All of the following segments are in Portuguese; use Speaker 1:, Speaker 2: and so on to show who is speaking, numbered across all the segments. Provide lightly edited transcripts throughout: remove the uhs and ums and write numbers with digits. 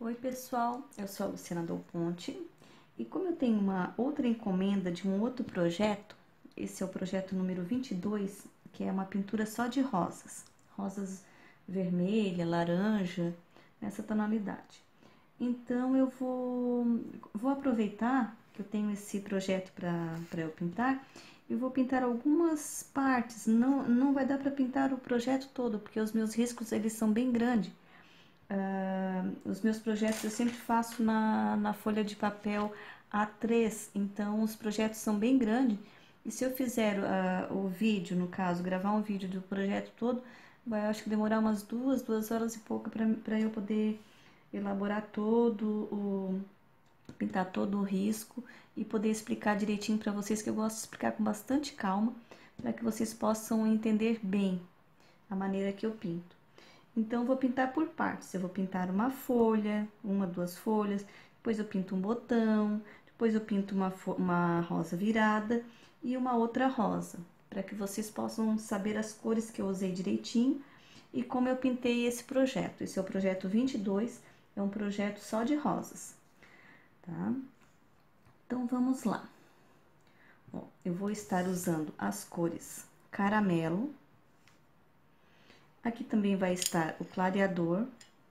Speaker 1: Oi pessoal, eu sou a Luciana Del Ponte e como eu tenho uma outra encomenda de um outro projeto, esse é o projeto número 22, que é uma pintura só de rosas, rosas vermelha, laranja, nessa tonalidade. Então eu vou aproveitar que eu tenho esse projeto para eu pintar e vou pintar algumas partes, não vai dar para pintar o projeto todo, porque os meus riscos eles são bem grandes. Os meus projetos eu sempre faço na folha de papel A3, então os projetos são bem grandes. E se eu fizer o vídeo, no caso, gravar um vídeo do projeto todo, vai acho que demorar umas duas horas e pouco para eu poder elaborar pintar todo o risco e poder explicar direitinho para vocês, que eu gosto de explicar com bastante calma, para que vocês possam entender bem a maneira que eu pinto. Então, eu vou pintar por partes. Eu vou pintar uma folha, duas folhas, depois eu pinto um botão, depois eu pinto uma rosa virada e uma outra rosa, para que vocês possam saber as cores que eu usei direitinho e como eu pintei esse projeto. Esse é o projeto 22, é um projeto só de rosas, tá? Então, vamos lá. Bom, eu vou estar usando as cores caramelo. Aqui também vai estar o clareador,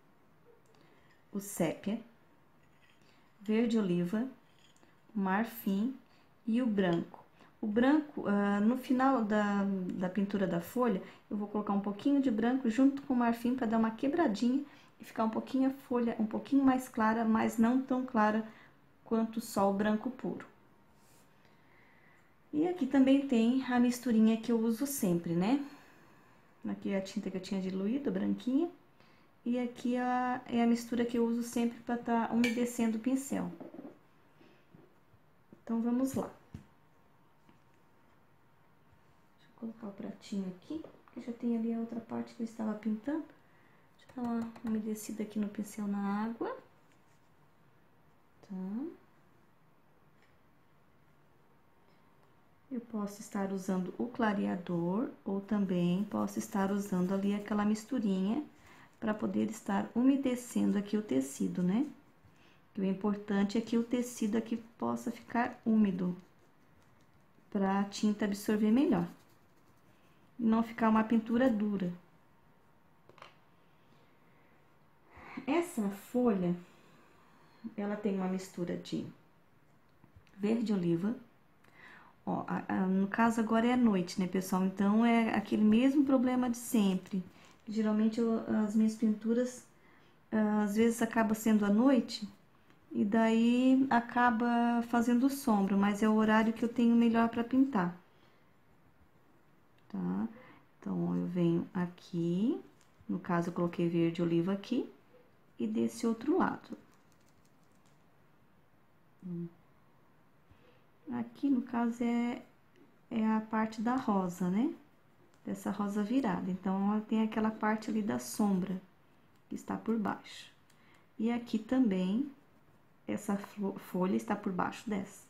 Speaker 1: o sépia, verde oliva, o marfim e o branco. O branco, no final da pintura da folha, eu vou colocar um pouquinho de branco junto com o marfim para dar uma quebradinha e ficar um pouquinho a folha um pouquinho mais clara, mas não tão clara quanto só o branco puro. E aqui também tem a misturinha que eu uso sempre, né? Aqui é a tinta que eu tinha diluído, branquinha. E aqui é a mistura que eu uso sempre para estar umedecendo o pincel. Então, vamos lá. Deixa eu colocar o pratinho aqui, porque já tem ali a outra parte que eu estava pintando. Deixa eu dar uma umedecida aqui no pincel na água. Tá. Eu posso estar usando o clareador ou também posso estar usando ali aquela misturinha para poder estar umedecendo aqui o tecido, né? O importante é que o tecido aqui possa ficar úmido para a tinta absorver melhor e não ficar uma pintura dura. Essa folha, ela tem uma mistura de verde oliva. Ó, no caso agora é à noite, né, pessoal? Então, é aquele mesmo problema de sempre. Geralmente, as minhas pinturas, às vezes, acaba sendo à noite e daí acaba fazendo sombra, mas é o horário que eu tenho melhor para pintar. Tá? Então, eu venho aqui, no caso, eu coloquei verde oliva aqui e desse outro lado. Aqui, no caso, é a parte da rosa, né? Dessa rosa virada. Então, ela tem aquela parte ali da sombra que está por baixo. E aqui também, essa folha está por baixo dessa.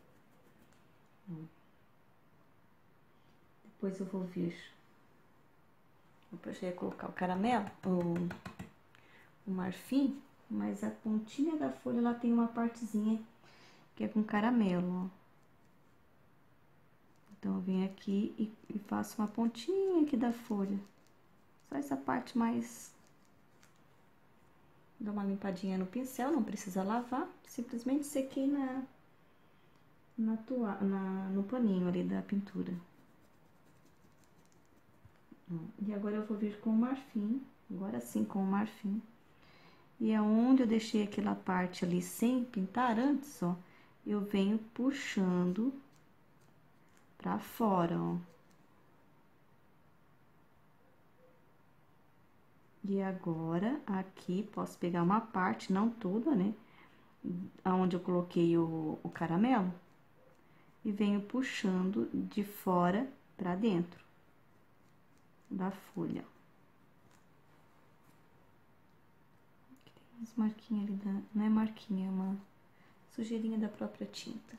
Speaker 1: Depois eu vou vir... Depois eu ia colocar o caramelo, o marfim, mas a pontinha da folha, ela tem uma partezinha que é com caramelo, ó. Então, eu venho aqui e faço uma pontinha aqui da folha. Só essa parte mais... Dou uma limpadinha no pincel, não precisa lavar. Simplesmente sequei no paninho ali da pintura. E agora eu vou vir com o marfim. Agora sim, com o marfim. E aonde eu deixei aquela parte ali sem pintar antes, ó, eu venho puxando pra fora, ó. E agora, aqui, posso pegar uma parte, não toda, né? Aonde eu coloquei o caramelo. E venho puxando de fora pra dentro da folha. Aqui tem umas marquinhas ali, não é marquinha, é uma sujeirinha da própria tinta.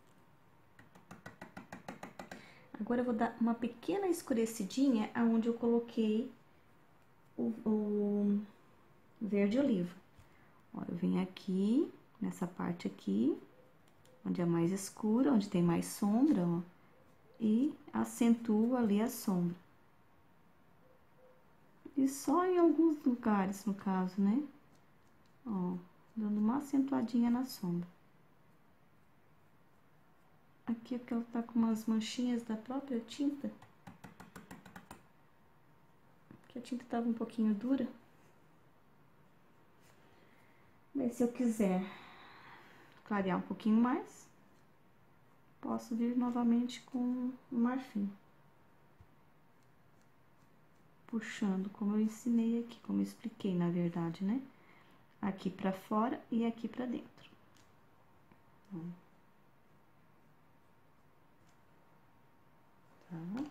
Speaker 1: Agora, eu vou dar uma pequena escurecidinha aonde eu coloquei o verde oliva. Ó, eu venho aqui, nessa parte aqui, onde é mais escura, onde tem mais sombra, ó, e acentuo ali a sombra. E só em alguns lugares, no caso, né? Ó, dando uma acentuadinha na sombra. Aqui é porque ela tá com umas manchinhas da própria tinta. Que a tinta tava um pouquinho dura. Mas se eu quiser clarear um pouquinho mais, posso vir novamente com o marfim. Puxando, como eu ensinei aqui, como eu expliquei, na verdade, né? Aqui pra fora e aqui pra dentro. Tá?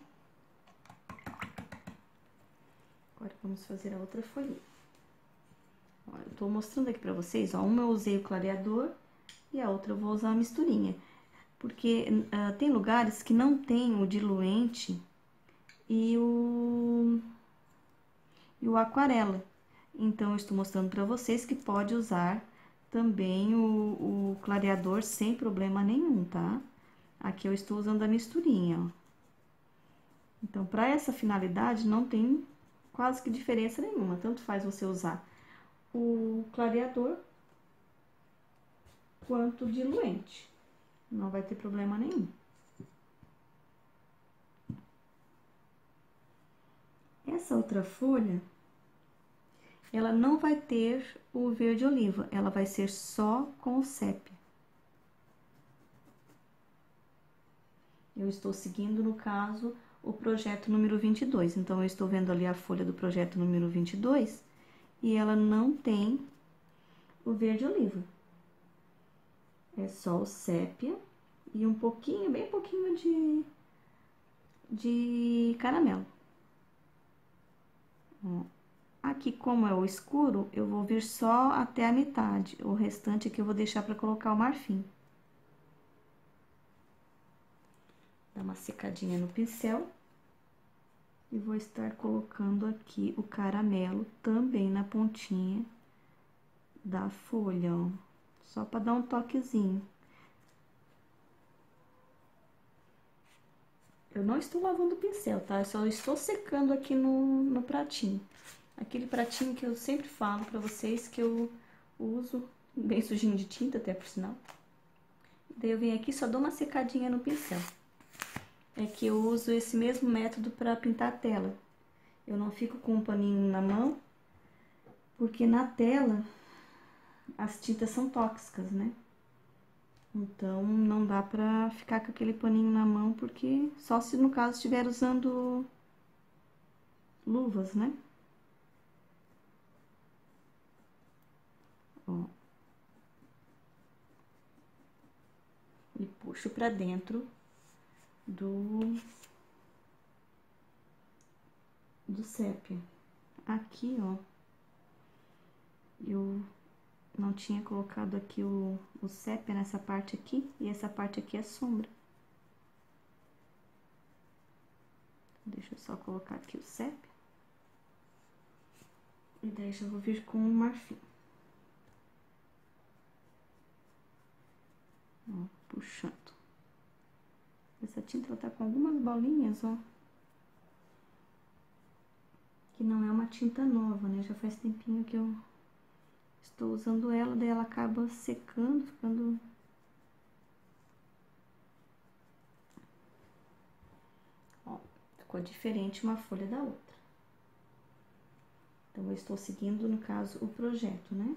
Speaker 1: Agora, vamos fazer a outra folhinha. Ó, eu tô mostrando aqui pra vocês, ó, uma eu usei o clareador e a outra eu vou usar a misturinha. Porque tem lugares que não tem o diluente e o aquarela. Então, eu estou mostrando para vocês que pode usar também o clareador sem problema nenhum, tá? Aqui eu estou usando a misturinha, ó. Então, para essa finalidade, não tem quase que diferença nenhuma. Tanto faz você usar o clareador quanto o diluente. Não vai ter problema nenhum. Essa outra folha, ela não vai ter o verde oliva, ela vai ser só com o sépia. Eu estou seguindo, no caso, o projeto número 22. Então, eu estou vendo ali a folha do projeto número 22 e ela não tem o verde oliva. É só o sépia e um pouquinho, bem pouquinho de caramelo. Ó. Aqui, como é o escuro, eu vou vir só até a metade. O restante aqui eu vou deixar para colocar o marfim. Dá uma secadinha no pincel. E vou estar colocando aqui o caramelo também na pontinha da folha, ó. Só para dar um toquezinho. Eu não estou lavando o pincel, tá? Eu só estou secando aqui no pratinho. Aquele pratinho que eu sempre falo pra vocês que eu uso, bem sujinho de tinta até por sinal. Daí eu venho aqui e só dou uma secadinha no pincel. É que eu uso esse mesmo método pra pintar a tela. Eu não fico com um paninho na mão, porque na tela as tintas são tóxicas, né? Então, não dá pra ficar com aquele paninho na mão, porque só se no caso estiver usando luvas, né? Ó. E puxo pra dentro do sépia. Aqui, ó, eu não tinha colocado aqui o sépia nessa parte aqui, e essa parte aqui é sombra. Deixa eu só colocar aqui o sépia. E daí já vou vir com o marfim. Ó, puxando. Essa tinta, ela tá com algumas bolinhas, ó. Que não é uma tinta nova, né? Já faz tempinho que eu estou usando ela, daí ela acaba secando, ficando... Ó, ficou diferente uma folha da outra. Então, eu estou seguindo, no caso, o projeto, né?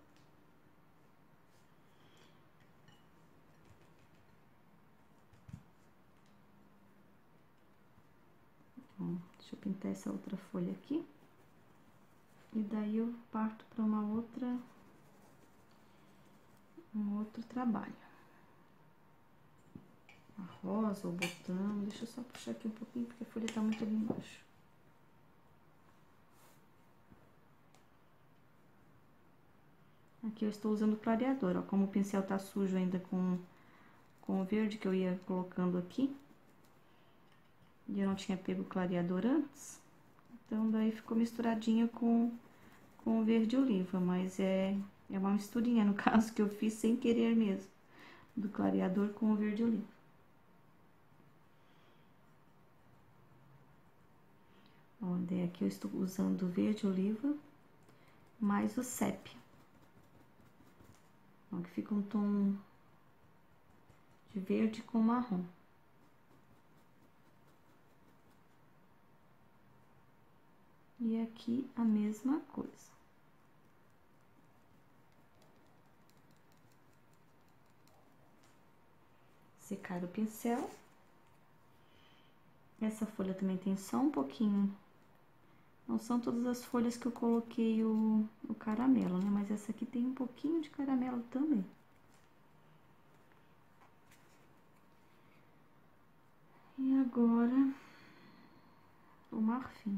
Speaker 1: Ó, deixa eu pintar essa outra folha aqui. E daí eu parto para um outro trabalho. A rosa ou botão, deixa eu só puxar aqui um pouquinho, porque a folha tá muito ali embaixo. Aqui eu estou usando o clareador, ó, como o pincel tá sujo ainda com o verde que eu ia colocando aqui. E eu não tinha pego o clareador antes, então daí ficou misturadinho com o verde oliva, mas é É uma misturinha, no caso, que eu fiz sem querer mesmo, do clareador com o verde oliva. Ó, daí aqui eu estou usando o verde oliva mais o sépia. Ó, que fica um tom de verde com marrom. E aqui a mesma coisa. Secar o pincel. Essa folha também tem só um pouquinho. Não são todas as folhas que eu coloquei o caramelo, né? Mas essa aqui tem um pouquinho de caramelo também. E agora, o marfim.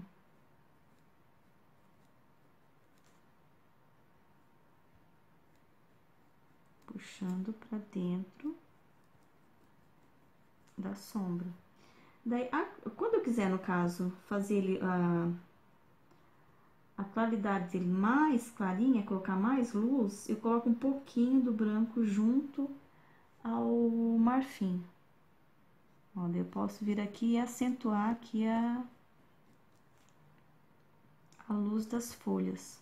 Speaker 1: Puxando pra dentro da sombra. Daí, quando eu quiser, no caso, fazer ele, a claridade dele mais clarinha, colocar mais luz, eu coloco um pouquinho do branco junto ao marfim. Ó, daí eu posso vir aqui e acentuar aqui a luz das folhas.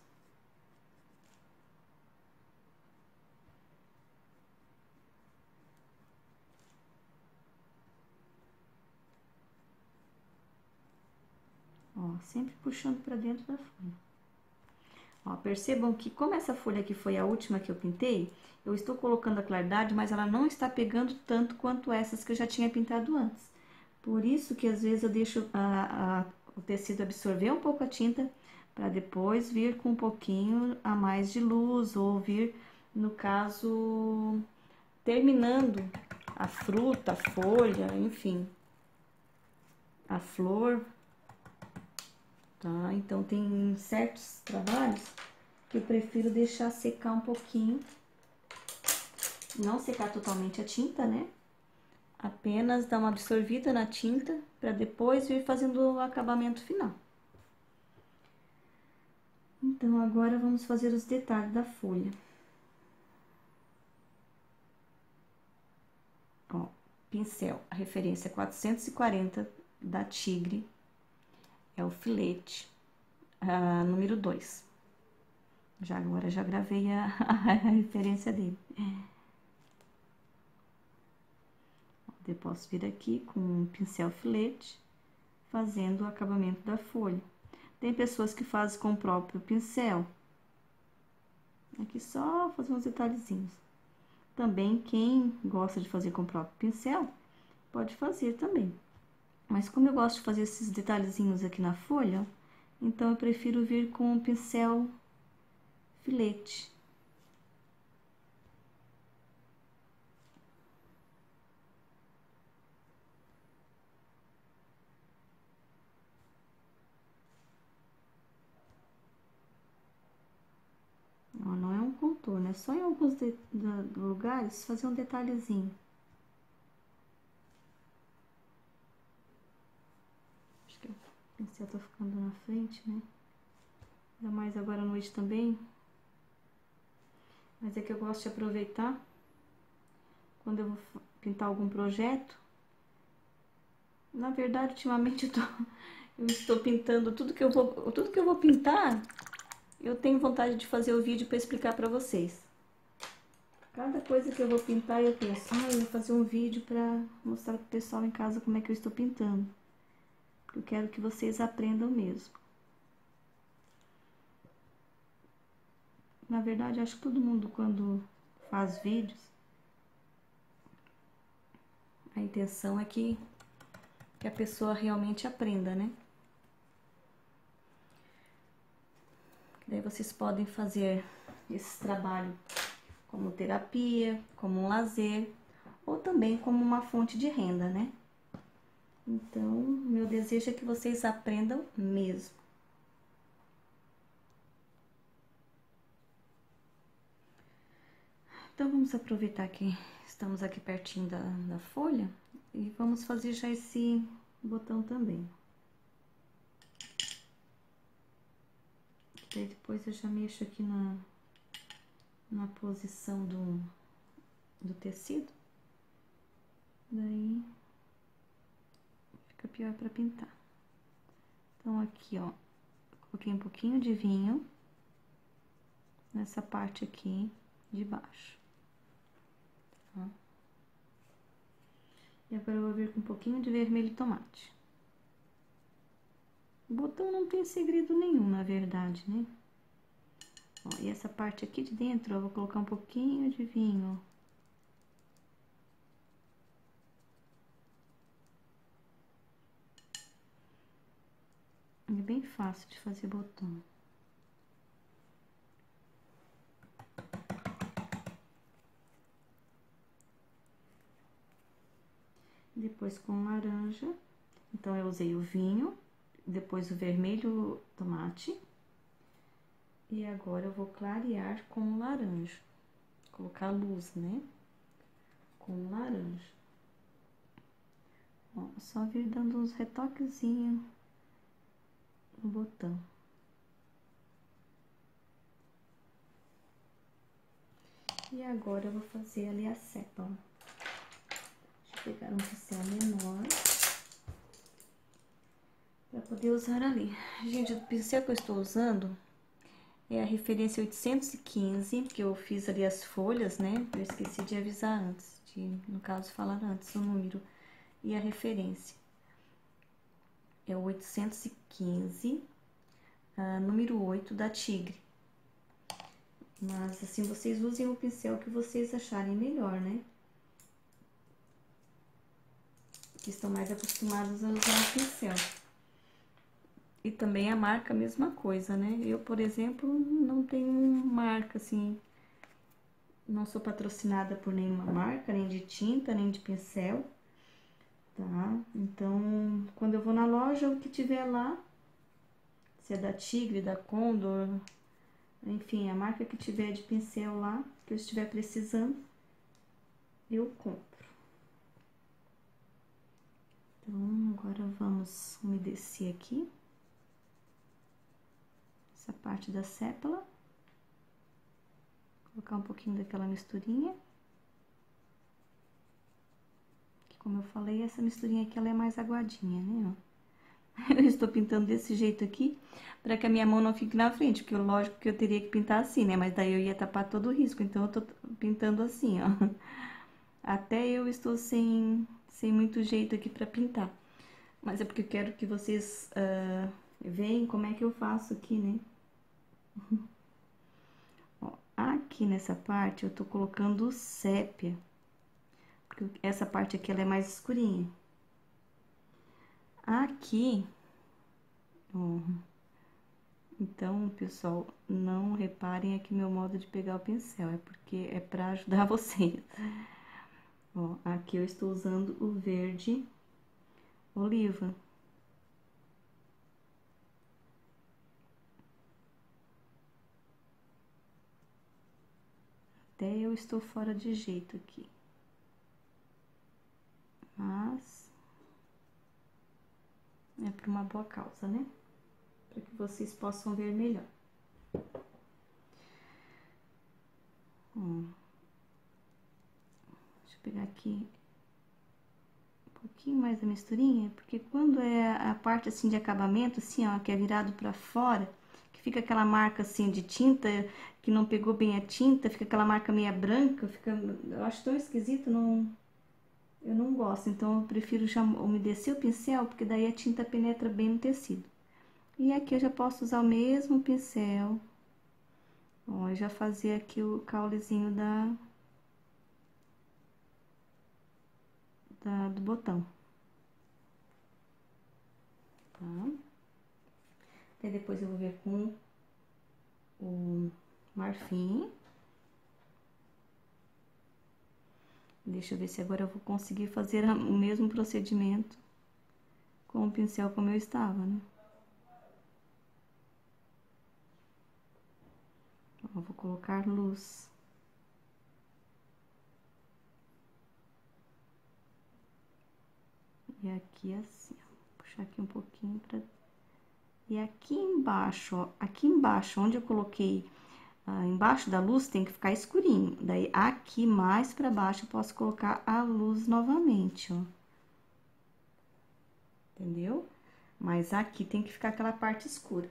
Speaker 1: Ó, sempre puxando pra dentro da folha. Ó, percebam que como essa folha aqui foi a última que eu pintei, eu estou colocando a claridade, mas ela não está pegando tanto quanto essas que eu já tinha pintado antes. Por isso que às vezes eu deixo o tecido absorver um pouco a tinta, para depois vir com um pouquinho a mais de luz, ou vir, no caso, terminando a fruta, a folha, enfim, a flor. Tá? Então, tem certos trabalhos que eu prefiro deixar secar um pouquinho. Não secar totalmente a tinta, né? Apenas dar uma absorvida na tinta, para depois vir fazendo o acabamento final. Então, agora vamos fazer os detalhes da folha. Ó, pincel, a referência é 440 da Tigre. É o filete, número 2. Agora já gravei a referência dele. Eu posso vir aqui com um pincel filete, fazendo o acabamento da folha. Tem pessoas que fazem com o próprio pincel. Aqui só fazer uns detalhezinhos. Também quem gosta de fazer com o próprio pincel, pode fazer também. Mas como eu gosto de fazer esses detalhezinhos aqui na folha, então eu prefiro vir com o pincel filete. Ó, não é um contorno, é só em alguns lugares fazer um detalhezinho. Acho que o pincel tá ficando na frente, né? Ainda mais agora à noite também. Mas é que eu gosto de aproveitar quando eu vou pintar algum projeto. Na verdade, ultimamente eu estou pintando tudo que eu vou pintar. Eu tenho vontade de fazer o vídeo para explicar para vocês. Cada coisa que eu vou pintar, eu penso, eu vou fazer um vídeo para mostrar pro pessoal em casa como é que eu estou pintando. Eu quero que vocês aprendam mesmo. Na verdade, acho que todo mundo, quando faz vídeos, a intenção é que a pessoa realmente aprenda, né? Daí vocês podem fazer esse trabalho como terapia, como um lazer, ou também como uma fonte de renda, né? Então, meu desejo é que vocês aprendam mesmo. Então, vamos aproveitar que estamos aqui pertinho da folha e vamos fazer já esse botão também. Daí depois eu já mexo aqui na posição do tecido, daí fica pior para pintar. Então, aqui, ó, coloquei um pouquinho de vinho nessa parte aqui de baixo, tá? E agora eu vou vir com um pouquinho de vermelho tomate. O botão não tem segredo nenhum, na verdade, né? Ó, e essa parte aqui de dentro, eu vou colocar um pouquinho de vinho. É bem fácil de fazer botão. Depois com laranja, então eu usei o vinho, depois o vermelho tomate. E agora eu vou clarear com laranja, colocar luz, né? Com laranja. Ó, só vir dando uns retoquezinhos no botão. E agora eu vou fazer ali a sépala. Deixa eu pegar um pincel menor para poder usar ali. Gente, o pincel que eu estou usando é a referência 815, que eu fiz ali as folhas, né? Eu esqueci de avisar antes, no caso, falar antes o número e a referência. É o 815, número 8 da Tigre. Mas, assim, vocês usem o pincel que vocês acharem melhor, né? Que estão mais acostumados a usar o pincel. E também a marca, a mesma coisa, né? Eu, por exemplo, não tenho marca, assim, não sou patrocinada por nenhuma marca, nem de tinta, nem de pincel, tá? Então, quando eu vou na loja, o que tiver lá, se é da Tigre, da Condor, enfim, a marca que tiver de pincel lá, que eu estiver precisando, eu compro. Então, agora vamos umedecer aqui essa parte da sépala. Colocar um pouquinho daquela misturinha. Que, como eu falei, essa misturinha aqui ela é mais aguadinha, né? Ó. Eu estou pintando desse jeito aqui, para que a minha mão não fique na frente, porque lógico que eu teria que pintar assim, né? Mas daí eu ia tapar todo o risco, então eu tô pintando assim, ó. Até eu estou sem muito jeito aqui para pintar. Mas é porque eu quero que vocês vejam como é que eu faço aqui, né? Ó, aqui nessa parte eu tô colocando o sépia, porque essa parte aqui ela é mais escurinha. Aqui, ó, então, pessoal, não reparem aqui meu modo de pegar o pincel, é porque é pra ajudar vocês. Ó, aqui eu estou usando o verde oliva. Até eu estou fora de jeito aqui. Mas é por uma boa causa, né? Para que vocês possam ver melhor. Deixa eu pegar aqui um pouquinho mais da misturinha, porque quando é a parte assim de acabamento, assim, ó, que é virado para fora, que fica aquela marca assim de tinta, que não pegou bem a tinta, fica aquela marca meia branca, eu acho tão esquisito, eu não gosto, então eu prefiro já umedecer o pincel, porque daí a tinta penetra bem no tecido. E aqui eu já posso usar o mesmo pincel, ó, e já fazer aqui o caulezinho do botão, tá? Até depois eu vou ver com o marfim. Deixa eu ver se agora eu vou conseguir fazer o mesmo procedimento com o pincel como eu estava, né? Ó, vou colocar luz. E aqui assim, ó, puxar aqui um pouquinho pra... E aqui embaixo, ó, aqui embaixo, onde eu coloquei embaixo da luz tem que ficar escurinho. Daí, aqui mais pra baixo, eu posso colocar a luz novamente, ó. Entendeu? Mas aqui tem que ficar aquela parte escura.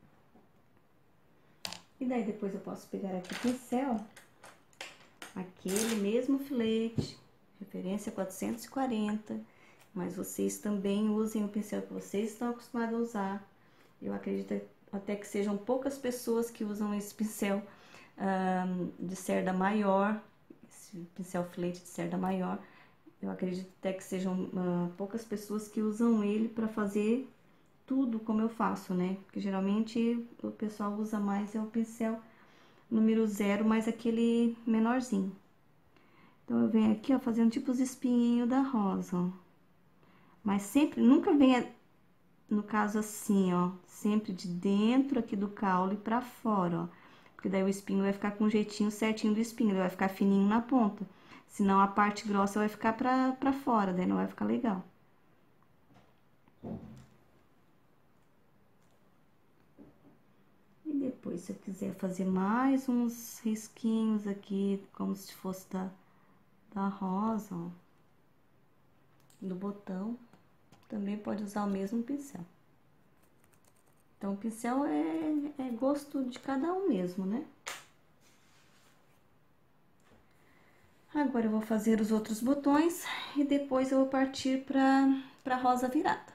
Speaker 1: E daí, depois eu posso pegar aqui o pincel, aquele mesmo filete, referência 440, mas vocês também usem o pincel que vocês estão acostumados a usar. Eu acredito até que sejam poucas pessoas que usam esse pincel de cerda maior, esse pincel filete de cerda maior. Eu acredito até que sejam poucas pessoas que usam ele para fazer tudo como eu faço, né? Porque geralmente o pessoal usa mais o pincel número 0, mais aquele menorzinho. Então, eu venho aqui, ó, fazendo tipo os espinhinhos da rosa, ó. Mas sempre, nunca venha, no caso assim, ó, sempre de dentro aqui do caule pra fora, ó. Porque daí o espinho vai ficar com um jeitinho certinho do espinho, ele vai ficar fininho na ponta. Senão a parte grossa vai ficar pra fora, daí não vai ficar legal. E depois, se eu quiser fazer mais uns risquinhos aqui, como se fosse da rosa, ó, do botão, também pode usar o mesmo pincel. Então, o pincel é gosto de cada um mesmo, né? Agora, eu vou fazer os outros botões e depois eu vou partir pra rosa virada.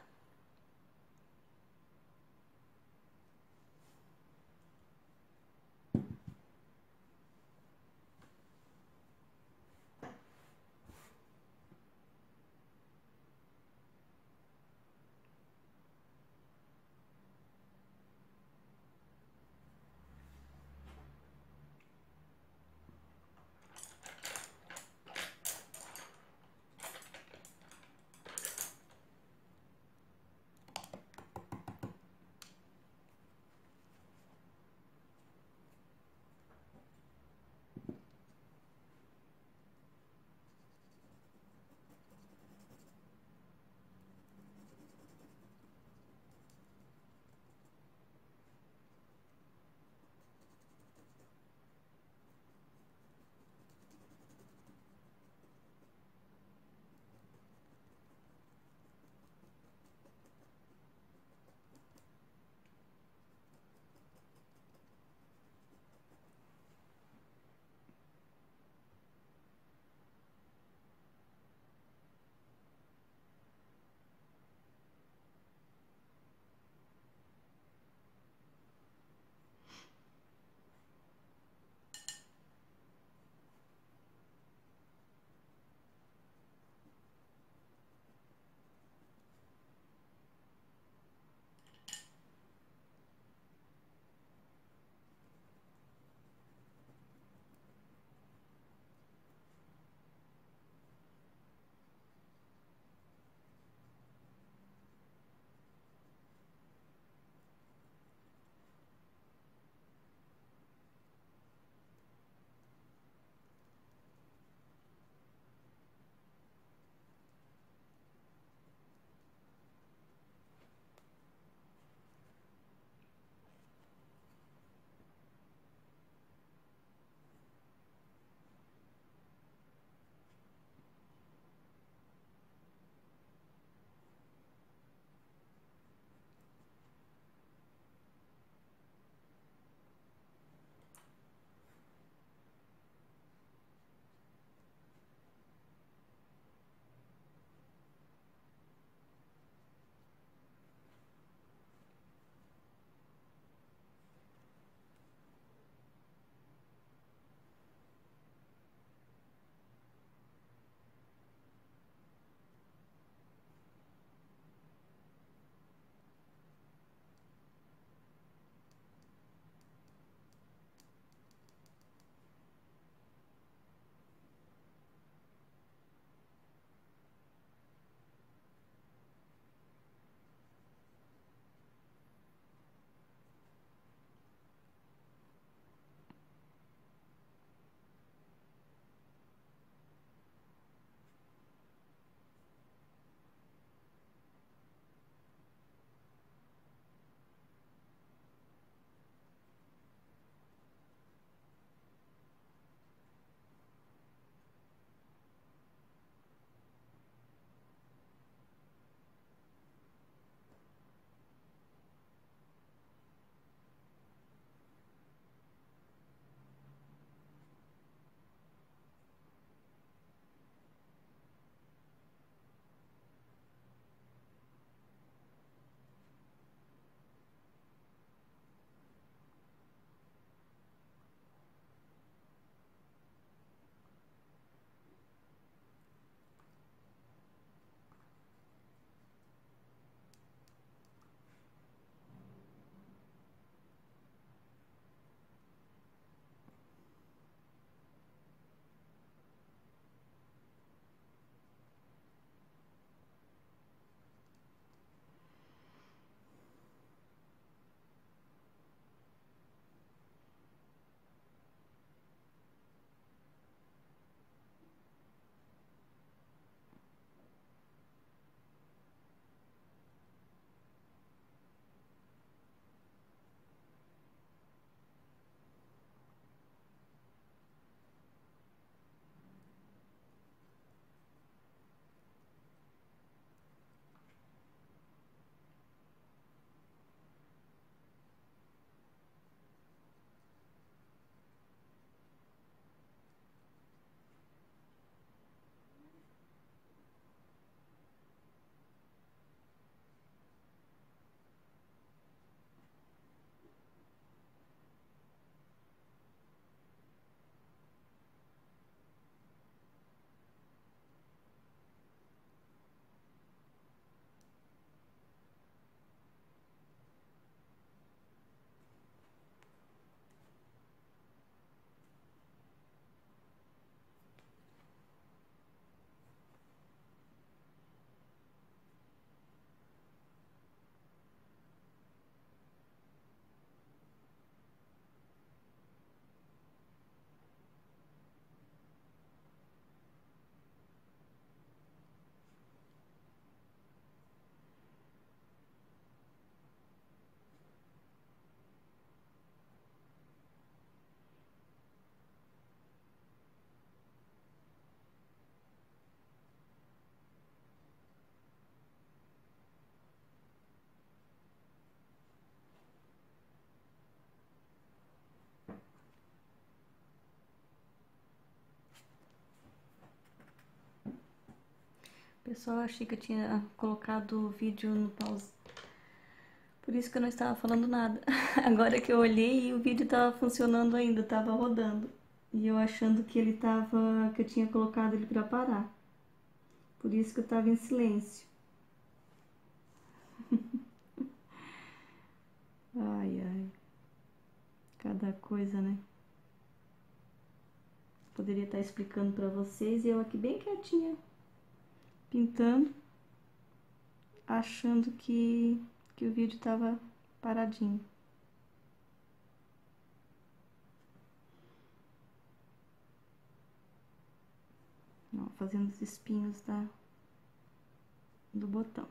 Speaker 1: Pessoal, eu achei que eu tinha colocado o vídeo no pause. Por isso que eu não estava falando nada. Agora que eu olhei, o vídeo estava funcionando ainda, estava rodando. E eu achando que ele tava, que eu tinha colocado ele para parar. Por isso que eu estava em silêncio. Ai, ai. Cada coisa, né? Poderia estar explicando para vocês e eu aqui bem quietinha, pintando, achando que o vídeo tava paradinho. Ó, fazendo os espinhos do botão.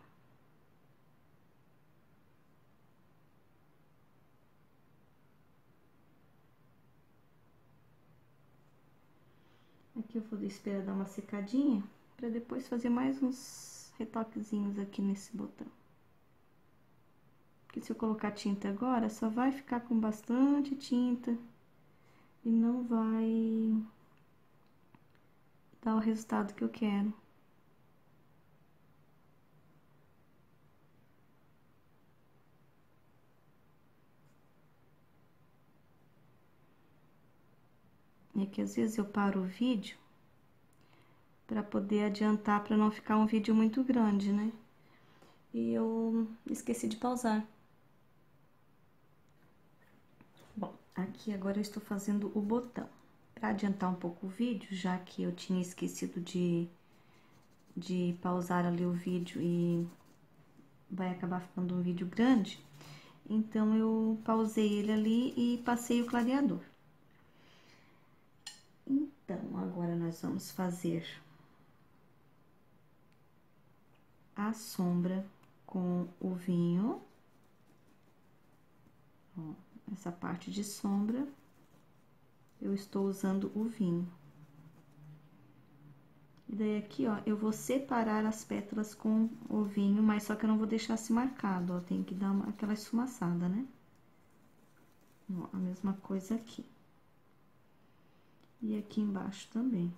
Speaker 1: Aqui eu vou esperar dar uma secadinha para depois fazer mais uns retoquezinhos aqui nesse botão. Porque se eu colocar tinta agora, só vai ficar com bastante tinta e não vai dar o resultado que eu quero. É que às vezes eu paro o vídeo para poder adiantar, para não ficar um vídeo muito grande, né? E eu esqueci de pausar. Bom, aqui agora eu estou fazendo o botão. Para adiantar um pouco o vídeo, já que eu tinha esquecido de pausar ali o vídeo e vai acabar ficando um vídeo grande, então eu pausei ele ali e passei o clareador. Então, agora nós vamos fazer a sombra com o vinho. Ó, essa parte de sombra, eu estou usando o vinho. E daí aqui, ó, eu vou separar as pétalas com o vinho, mas só que eu não vou deixar se marcado, ó, tem que dar aquela esfumaçada, né? Ó, a mesma coisa aqui. E aqui embaixo também.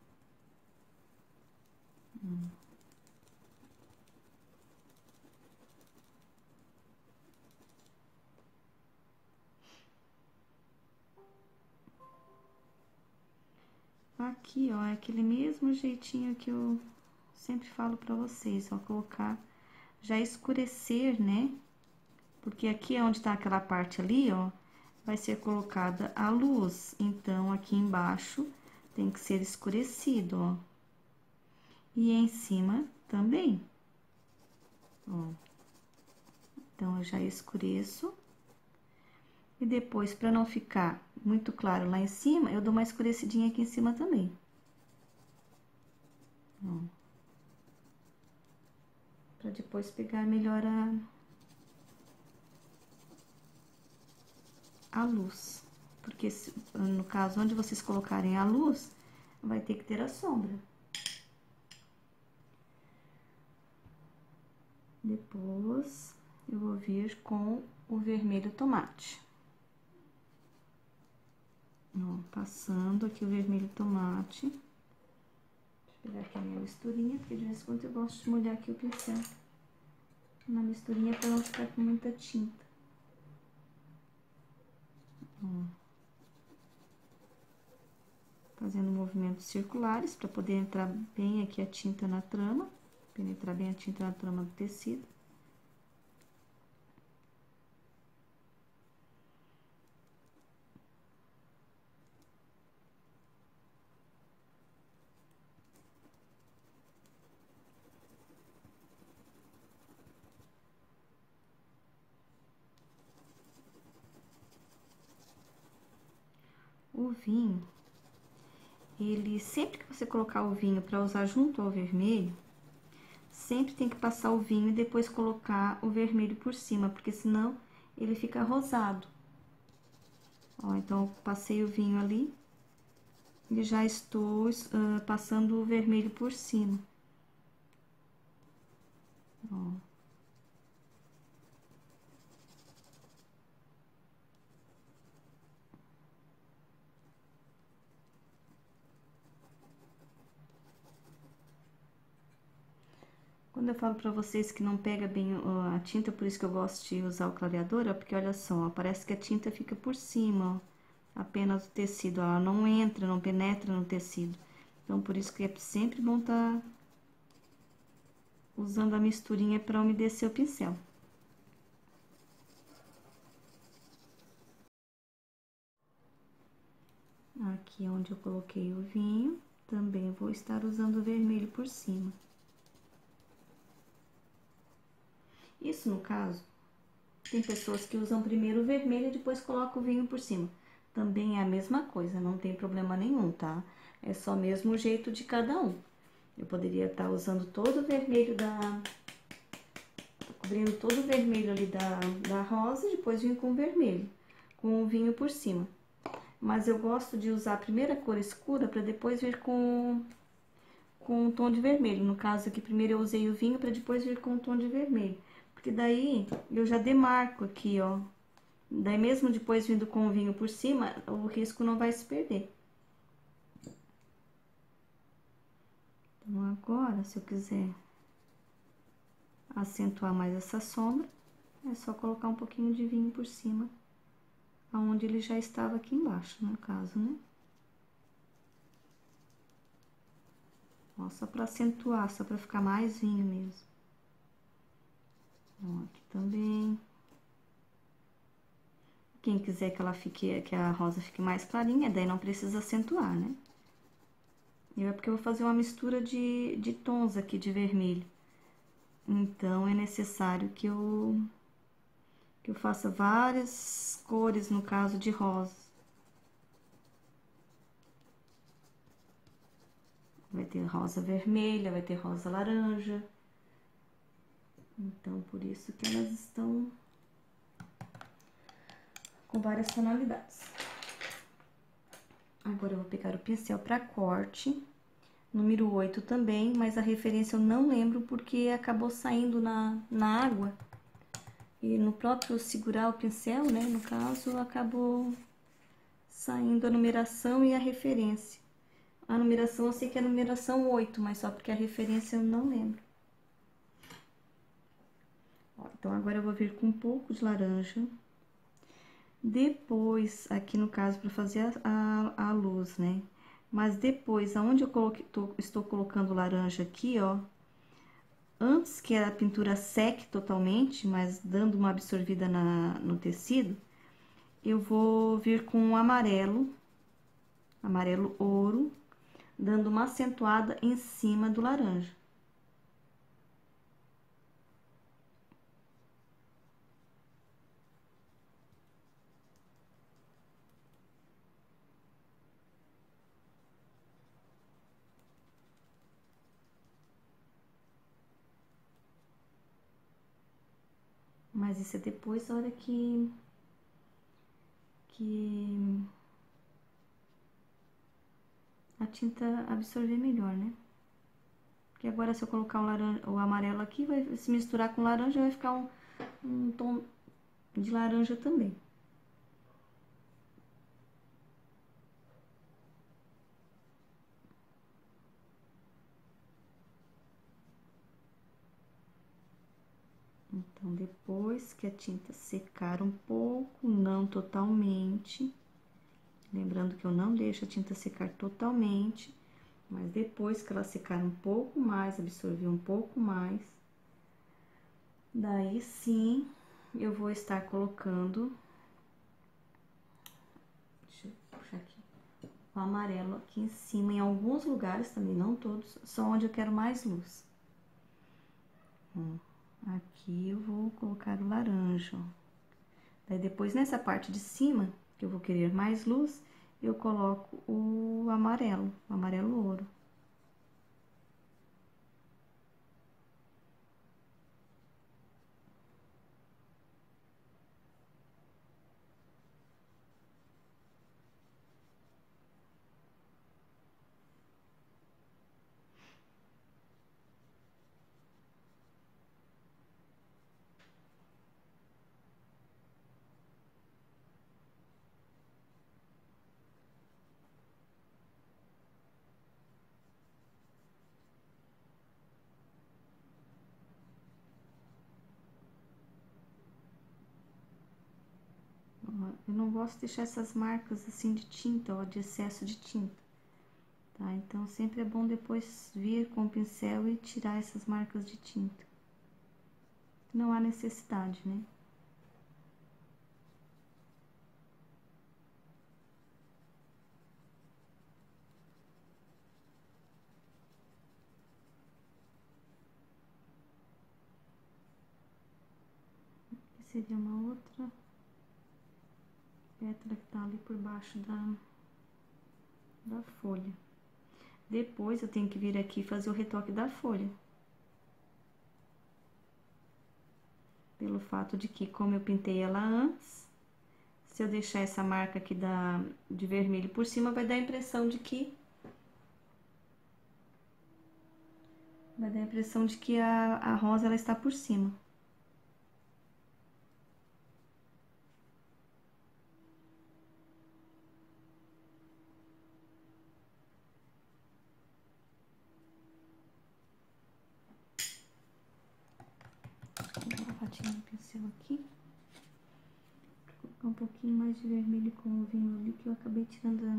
Speaker 1: Aqui, ó, é aquele mesmo jeitinho que eu sempre falo pra vocês, ó, colocar, já escurecer, né? Porque aqui é onde tá aquela parte ali, ó, vai ser colocada a luz. Então, aqui embaixo tem que ser escurecido, ó. E em cima também, ó. Então, eu já escureço. E depois, pra não ficar muito claro lá em cima, eu dou uma escurecidinha aqui em cima também. Ó. Pra depois pegar melhor a luz. Porque no caso, onde vocês colocarem a luz, vai ter que ter a sombra. Depois, eu vou vir com o vermelho tomate. Ó, passando aqui o vermelho tomate. Deixa eu pegar aqui a minha misturinha, porque de vez em quando eu gosto de molhar aqui o pincel na misturinha para não ficar com muita tinta. Ó. Fazendo movimentos circulares para poder entrar bem aqui a tinta na trama, penetrar bem a tinta na trama do tecido. O vinho, ele sempre que você colocar o vinho para usar junto ao vermelho, sempre tem que passar o vinho e depois colocar o vermelho por cima, porque senão ele fica rosado. Ó, então, eu passei o vinho ali e já estou passando o vermelho por cima. Ó. Quando eu falo pra vocês que não pega bem a tinta, por isso que eu gosto de usar o clareador, ó, porque olha só, ó, parece que a tinta fica por cima, ó, apenas o tecido, ó, ela não entra, não penetra no tecido. Então, por isso que é sempre bom tá usando a misturinha para umedecer o pincel. Aqui onde eu coloquei o vinho, também vou estar usando o vermelho por cima. Isso, no caso, tem pessoas que usam primeiro o vermelho e depois colocam o vinho por cima. Também é a mesma coisa, não tem problema nenhum, tá? É só mesmo o jeito de cada um. Eu poderia estar usando todo o vermelho cobrindo todo o vermelho ali da rosa e depois vir com o vermelho, com o vinho por cima. Mas eu gosto de usar a primeira cor escura para depois vir com um tom de vermelho. No caso aqui, primeiro eu usei o vinho para depois vir com um tom de vermelho. Porque daí eu já demarco aqui, ó. Daí mesmo depois vindo com o vinho por cima, o risco não vai se perder. Então agora, se eu quiser acentuar mais essa sombra, é só colocar um pouquinho de vinho por cima, aonde ele já estava aqui embaixo, no caso, né? Ó, só para acentuar, só para ficar mais vinho mesmo. Ó, aqui também. Quem quiser que ela fique, que a rosa fique mais clarinha, daí não precisa acentuar, né? É porque eu vou fazer uma mistura de tons aqui de vermelho. Então, é necessário que eu faça várias cores, no caso de rosa. Vai ter rosa vermelha, vai ter rosa laranja. Então, por isso que elas estão com várias tonalidades. Agora, eu vou pegar o pincel para corte, número 8 também, mas a referência eu não lembro porque acabou saindo na água. E no próprio segurar o pincel, né, no caso, acabou saindo a numeração e a referência. A numeração eu sei que é a numeração 8, mas só porque a referência eu não lembro. Ó, então, agora eu vou vir com um pouco de laranja. Depois, aqui no caso, para fazer a luz, né? Mas depois, aonde eu estou colocando laranja aqui, ó. Antes que a pintura seque totalmente, mas dando uma absorvida no tecido, eu vou vir com um amarelo ouro, dando uma acentuada em cima do laranja. Mas isso é depois, a hora que a tinta absorver melhor, né? Porque agora, se eu colocar o amarelo aqui, vai se misturar com laranja, vai ficar um tom de laranja também. Então, depois que a tinta secar um pouco, não totalmente, lembrando que eu não deixo a tinta secar totalmente, mas depois que ela secar um pouco mais, absorver um pouco mais, daí sim eu vou estar colocando, deixa eu puxar aqui, o amarelo aqui em cima, em alguns lugares também, não todos, só onde eu quero mais luz. Aqui eu vou colocar o laranja, ó. Daí depois nessa parte de cima, que eu vou querer mais luz, eu coloco o amarelo ouro. eu não gosto de deixar essas marcas assim de tinta, ó, de excesso de tinta, tá? Então, sempre é bom depois vir com o pincel e tirar essas marcas de tinta. Não há necessidade, né? Aqui seria uma outra pétala que tá ali por baixo da folha. Depois eu tenho que vir aqui fazer o retoque da folha. Pelo fato de que, como eu pintei ela antes, se eu deixar essa marca aqui de vermelho por cima, vai dar a impressão de que... Vai dar a impressão de que a rosa, ela está por cima. Vou dar uma patinha no pincel aqui. Vou colocar um pouquinho mais de vermelho com o vinho ali, que eu acabei tirando a...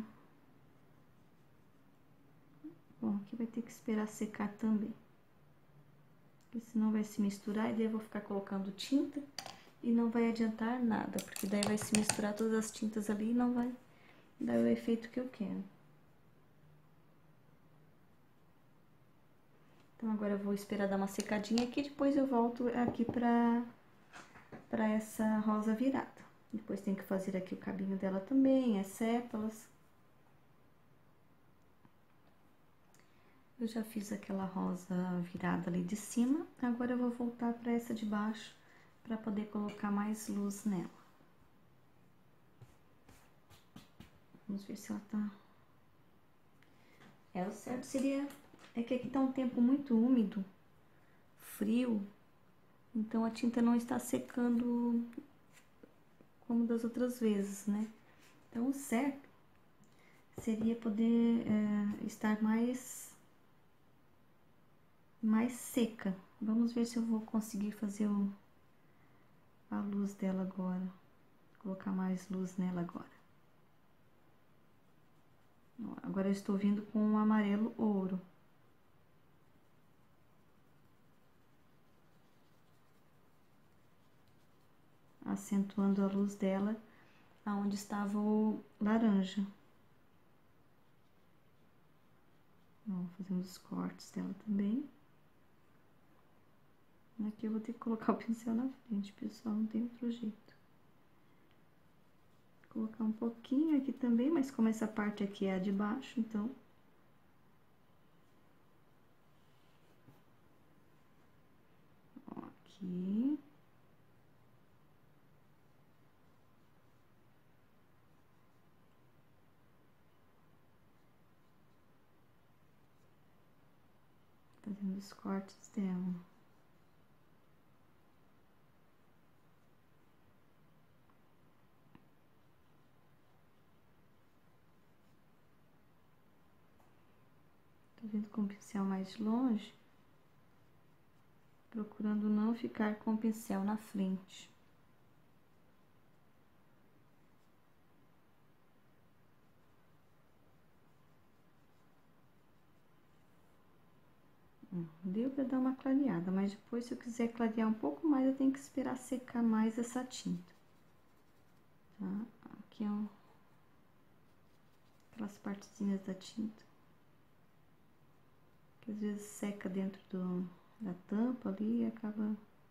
Speaker 1: Bom, aqui vai ter que esperar secar também. Porque senão vai se misturar e daí eu vou ficar colocando tinta e não vai adiantar nada, porque daí vai se misturar todas as tintas ali e não vai dar o efeito que eu quero. Então, agora eu vou esperar dar uma secadinha aqui, depois eu volto aqui pra essa rosa virada. Depois tem que fazer aqui o cabinho dela também, as sépalas. Eu já fiz aquela rosa virada ali de cima, agora eu vou voltar pra essa de baixo, pra poder colocar mais luz nela. Vamos ver se ela tá... O certo seria... É que aqui tá um tempo muito úmido, frio, então a tinta não está secando como das outras vezes, né? Então, o certo seria poder estar mais seca. Vamos ver se eu vou conseguir fazer a luz dela agora. Colocar mais luz nela agora. Agora eu estou vindo com um amarelo ouro. Acentuando a luz dela aonde estava o laranja. Vamos fazendo os cortes dela também. Aqui eu vou ter que colocar o pincel na frente, pessoal, não tem outro jeito. Vou colocar um pouquinho aqui também, mas como essa parte aqui é a de baixo, então... Ó, aqui... Fazendo os cortes dela. Tô vindo com o pincel mais longe, procurando não ficar com o pincel na frente. Deu pra dar uma clareada, mas depois, se eu quiser clarear um pouco mais, eu tenho que esperar secar mais essa tinta. Tá? Aqui, ó, aquelas partezinhas da tinta, que às vezes seca dentro da tampa ali e acaba...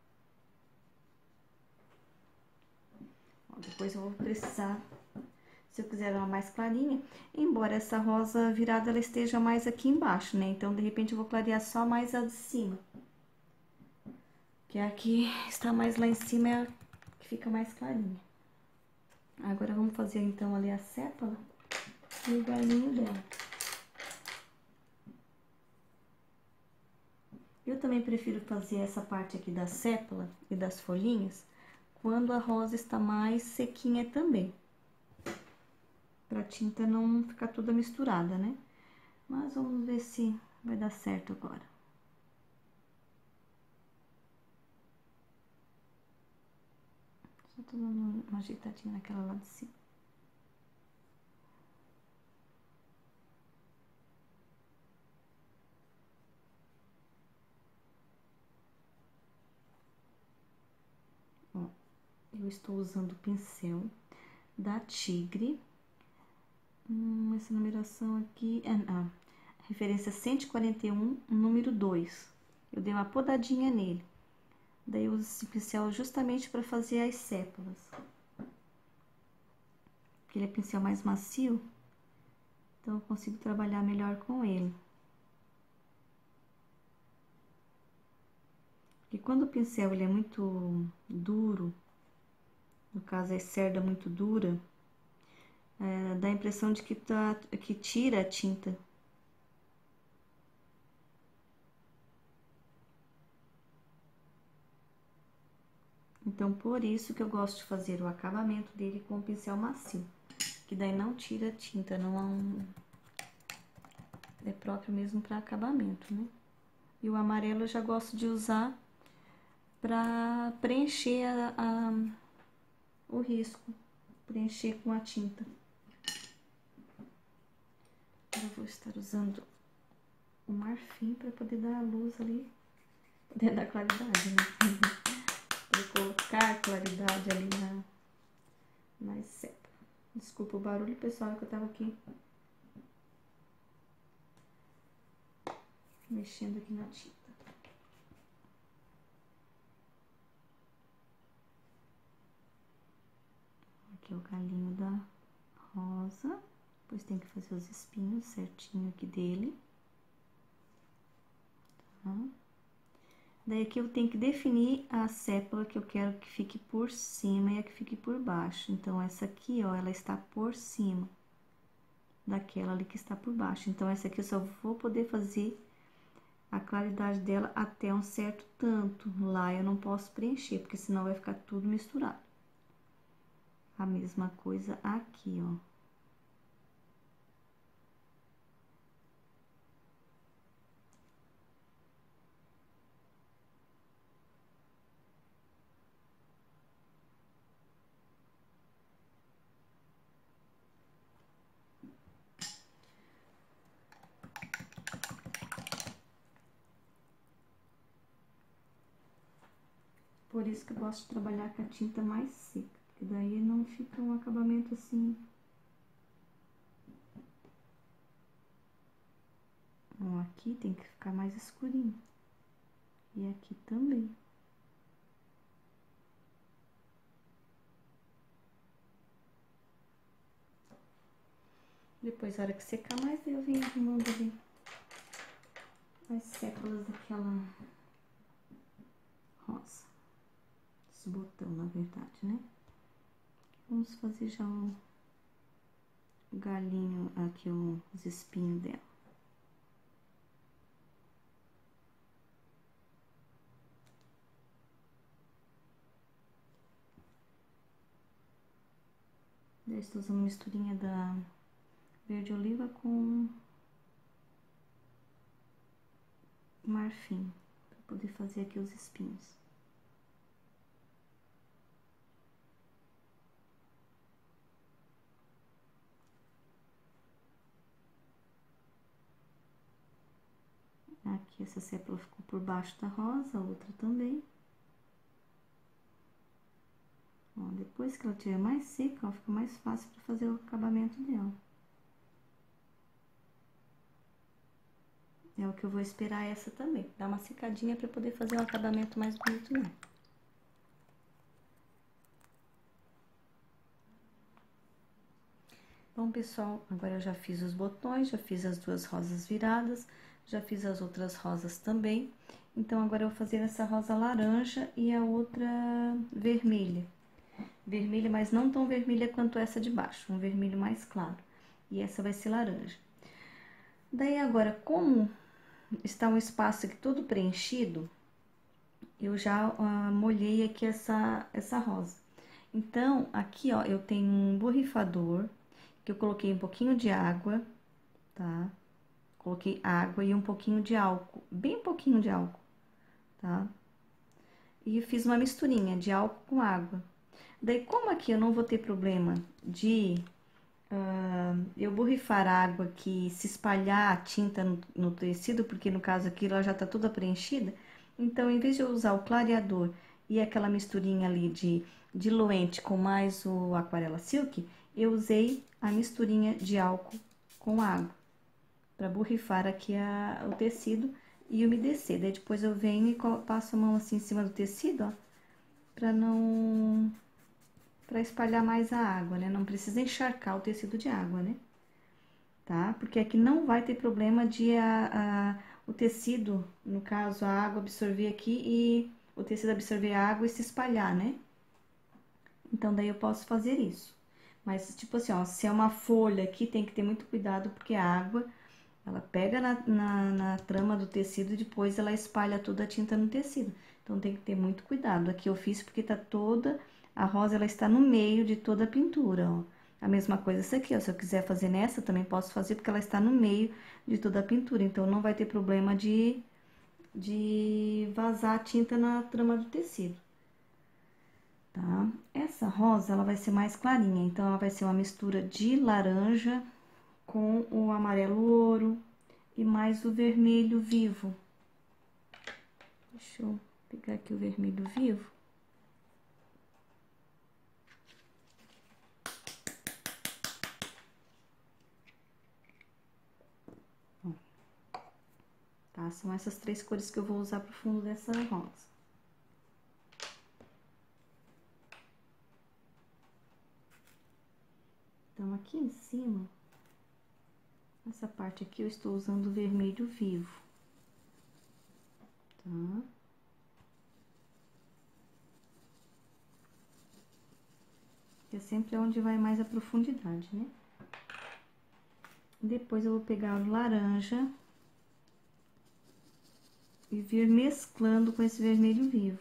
Speaker 1: Ó, depois eu vou precisar, se eu quiser uma mais clarinha, embora essa rosa virada ela esteja mais aqui embaixo, né? Então, de repente, eu vou clarear só mais a de cima. Que a que está mais lá em cima é a que fica mais clarinha. Agora, vamos fazer, então, ali a sépala e o galinho dela. Eu também prefiro fazer essa parte aqui da sépala e das folhinhas quando a rosa está mais sequinha também. Pra tinta não ficar toda misturada, né? Mas vamos ver se vai dar certo agora. Só tô dando uma ajeitadinha naquela lá de cima. Ó, eu estou usando o pincel da Tigre. Essa numeração aqui é a referência 141, número 2. Eu dei uma podadinha nele. Daí eu uso esse pincel justamente para fazer as sépalas. Porque ele é pincel mais macio, então eu consigo trabalhar melhor com ele. Porque quando o pincel ele é muito duro, no caso é cerda muito dura, dá a impressão de que tira a tinta. Então, por isso que eu gosto de fazer o acabamento dele com o pincel macio. Que daí não tira a tinta, não é próprio mesmo para acabamento, né? E o amarelo eu já gosto de usar para preencher o risco, preencher com a tinta. Agora eu vou estar usando o marfim para poder dar a luz ali, poder dar claridade, né? Para colocar claridade ali na sépala. Desculpa o barulho, pessoal, é que eu tava aqui mexendo aqui na tinta. Aqui é o galinho da rosa. Depois tem que fazer os espinhos certinho aqui dele. Tá? Daí aqui eu tenho que definir a sépala que eu quero que fique por cima e a que fique por baixo. Então, essa aqui, ó, ela está por cima daquela ali que está por baixo. Então, essa aqui eu só vou poder fazer a claridade dela até um certo tanto. Lá eu não posso preencher, porque senão vai ficar tudo misturado. A mesma coisa aqui, ó. Por isso que eu gosto de trabalhar com a tinta mais seca, porque daí não fica um acabamento assim. Ó, aqui tem que ficar mais escurinho. E aqui também. Depois, na hora que secar mais, eu venho arrumando ali as sépalas daquela rosa. Esse botão, na verdade, né? Vamos fazer já o galinho aqui, os espinhos dela. Eu estou usando misturinha da verde oliva com marfim, para poder fazer aqui os espinhos. Aqui essa sépala ficou por baixo da rosa, a outra também. Ó, depois que ela estiver mais seca, ó, fica mais fácil para fazer o acabamento dela. É o que eu vou esperar essa também. Dar uma secadinha para poder fazer um acabamento mais bonito mesmo. Bom, pessoal, agora eu já fiz os botões, já fiz as duas rosas viradas, já fiz as outras rosas também. Então, agora eu vou fazer essa rosa laranja e a outra vermelha. Vermelha, mas não tão vermelha quanto essa de baixo, um vermelho mais claro. E essa vai ser laranja. Daí, agora, como está um espaço aqui todo preenchido, eu já molhei aqui essa rosa. Então, aqui, ó, eu tenho um borrifador, que eu coloquei um pouquinho de água, tá? Coloquei água e um pouquinho de álcool, bem pouquinho de álcool, tá? E fiz uma misturinha de álcool com água. Daí, como aqui eu não vou ter problema de eu borrifar a água aqui, se espalhar a tinta no tecido, porque no caso aqui ela já tá toda preenchida, então em vez de eu usar o clareador e aquela misturinha ali de diluente com mais o Aquarela Silk, eu usei a misturinha de álcool com água para borrifar aqui o tecido e umedecer. Daí depois eu venho e passo a mão assim em cima do tecido, ó, para espalhar mais a água, né? Não precisa encharcar o tecido de água, né? Tá? Porque aqui não vai ter problema de o tecido, no caso, a água absorver aqui e o tecido absorver a água e se espalhar, né? Então, daí eu posso fazer isso. Mas, tipo assim, ó, se é uma folha aqui, tem que ter muito cuidado, porque a água, ela pega na trama do tecido e depois ela espalha toda a tinta no tecido. Então, tem que ter muito cuidado. Aqui eu fiz porque tá toda, a rosa, ela está no meio de toda a pintura, ó. A mesma coisa essa aqui, ó, se eu quiser fazer nessa, também posso fazer, porque ela está no meio de toda a pintura. Então, não vai ter problema de vazar a tinta na trama do tecido. Tá? Essa rosa, ela vai ser mais clarinha, então ela vai ser uma mistura de laranja com o amarelo ouro e mais o vermelho vivo. Deixa eu pegar aqui o vermelho vivo. Tá? São essas três cores que eu vou usar pro fundo dessa rosa. Então, aqui em cima, essa parte aqui eu estou usando o vermelho vivo, tá? Que é sempre onde vai mais a profundidade, né? Depois eu vou pegar o laranja e vir mesclando com esse vermelho vivo.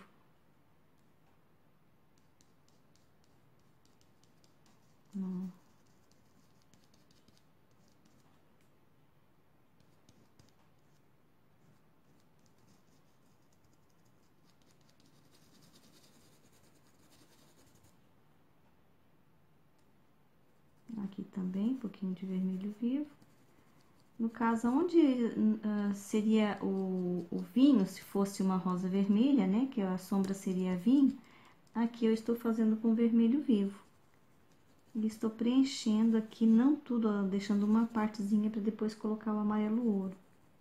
Speaker 1: Aqui também, um pouquinho de vermelho vivo. No caso, onde seria o vinho, se fosse uma rosa vermelha, né? Que a sombra seria vinho. Aqui eu estou fazendo com vermelho vivo. E estou preenchendo aqui, não tudo, ó, deixando uma partezinha para depois colocar o amarelo ouro.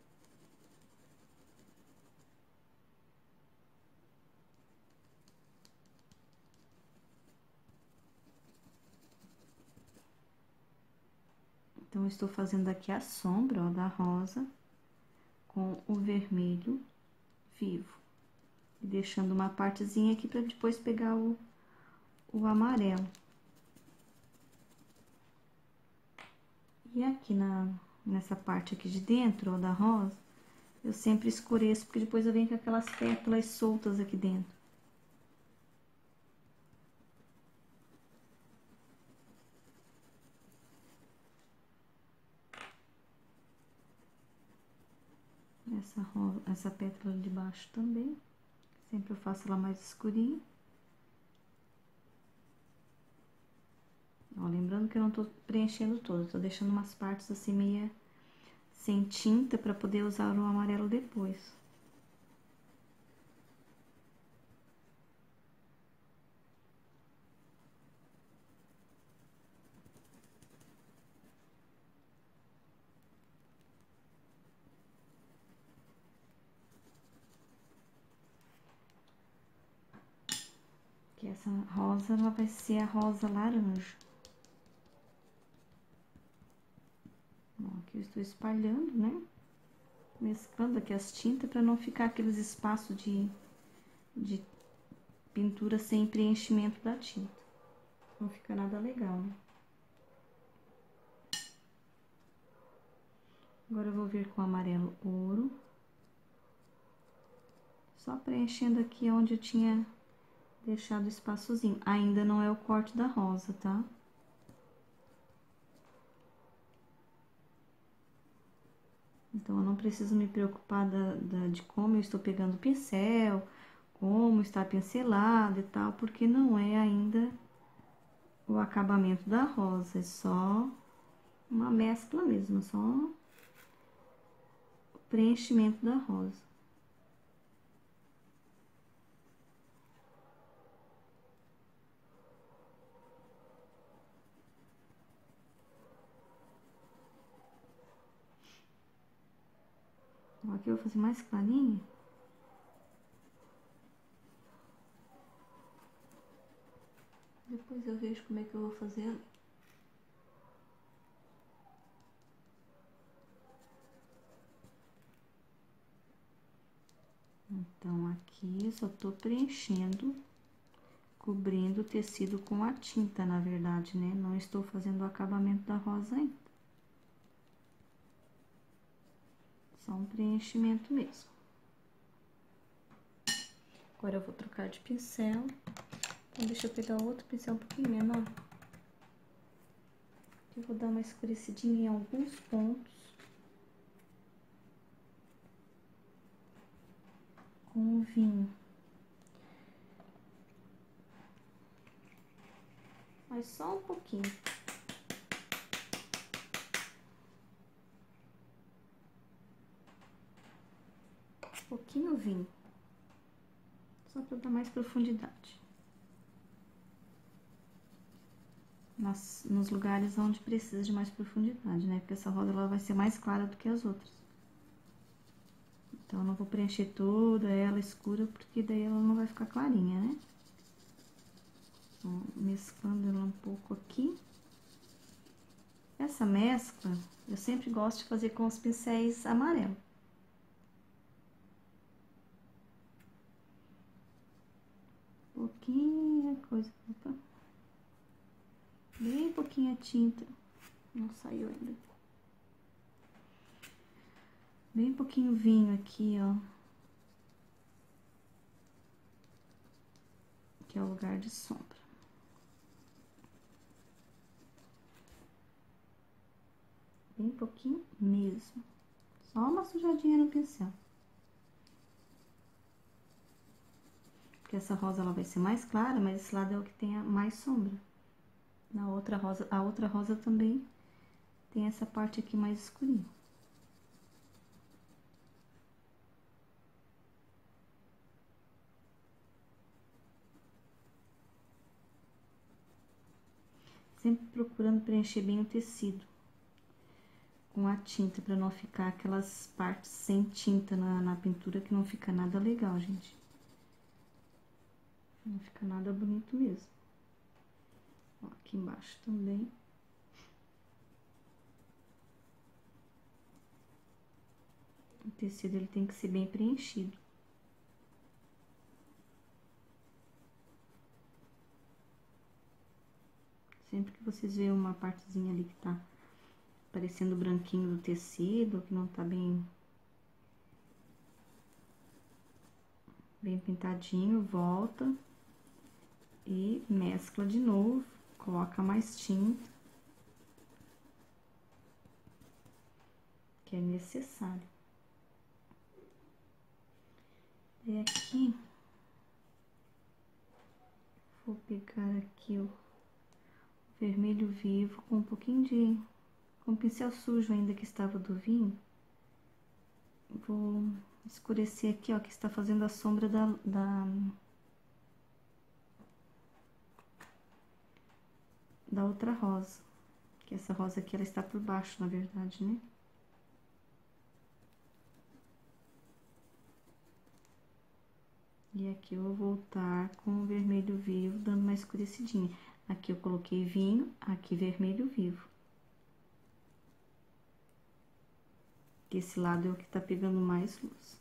Speaker 1: Então, eu estou fazendo aqui a sombra, ó, da rosa com o vermelho vivo. E deixando uma partezinha aqui para depois pegar o amarelo. E aqui nessa parte aqui de dentro, ó, da rosa, eu sempre escureço, porque depois eu venho com aquelas pétalas soltas aqui dentro. Essa pétala de baixo também, sempre eu faço ela mais escurinha. Ó, lembrando que eu não tô preenchendo todo, tô deixando umas partes assim meia sem tinta para poder usar o amarelo depois. Que essa rosa, ela vai ser a rosa laranja. Ó, aqui eu estou espalhando, né? Mesclando aqui as tintas para não ficar aqueles espaços de pintura sem preenchimento da tinta. Não fica nada legal, né? Agora eu vou vir com o amarelo ouro. Só preenchendo aqui onde eu tinha deixado o espaçozinho. Ainda não é o corte da rosa, tá? Então, eu não preciso me preocupar de como eu estou pegando o pincel, como está pincelado e tal, porque não é ainda o acabamento da rosa, é só uma mescla mesmo, só o preenchimento da rosa. Então, aqui eu vou fazer mais clarinha. Depois eu vejo como é que eu vou fazer ali. Então, aqui eu só tô preenchendo, cobrindo o tecido com a tinta, na verdade, né? Não estou fazendo o acabamento da rosa ainda. Só um preenchimento mesmo. Agora eu vou trocar de pincel. Então, deixa eu pegar outro pincel um pouquinho menor. Eu vou dar uma escurecidinha em alguns pontos. Com o vinho. Mas só um pouquinho. Um pouquinho vinho. Só para dar mais profundidade. Nos lugares onde precisa de mais profundidade, né? Porque essa rosa ela vai ser mais clara do que as outras. Então, eu não vou preencher toda ela escura, porque daí ela não vai ficar clarinha, né? Então, mesclando ela um pouco aqui. Essa mescla, eu sempre gosto de fazer com os pincéis amarelos. Pouquinha coisa, opa. Bem pouquinha tinta, não saiu ainda. Bem pouquinho vinho aqui, ó. Que é o lugar de sombra. Bem pouquinho mesmo. Só uma sujadinha no pincel. Porque essa rosa ela vai ser mais clara, mas esse lado é o que tem mais sombra. Na outra rosa, a outra rosa também tem essa parte aqui mais escurinha. Sempre procurando preencher bem o tecido com a tinta, pra não ficar aquelas partes sem tinta na pintura, que não fica nada legal, gente. Não fica nada bonito mesmo. Ó, aqui embaixo também. O tecido ele tem que ser bem preenchido. Sempre que vocês verem uma partezinha ali que tá parecendo branquinho do tecido, que não tá bem pintadinho, volta e mescla de novo, coloca mais tinta, que é necessário. E aqui, vou pegar aqui o vermelho vivo com um pouquinho de... com o pincel sujo ainda que estava do vinho. Vou escurecer aqui, ó, que está fazendo a sombra da outra rosa. Que essa rosa aqui, ela está por baixo, na verdade, né? E aqui eu vou voltar com o vermelho vivo, dando uma escurecidinha. Aqui eu coloquei vinho, aqui vermelho vivo. Esse lado é o que tá pegando mais luz.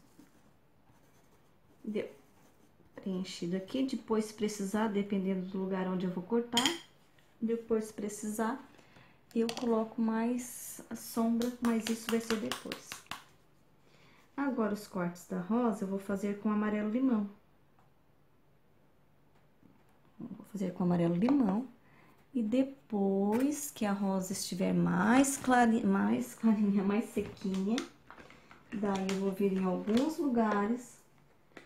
Speaker 1: Deu. Preenchido aqui. Depois, se precisar, dependendo do lugar onde eu vou cortar, depois, se precisar, eu coloco mais a sombra, mas isso vai ser depois. Agora, os cortes da rosa, eu vou fazer com amarelo limão. Vou fazer com amarelo limão. E depois que a rosa estiver mais clarinha, mais sequinha, daí eu vou vir em alguns lugares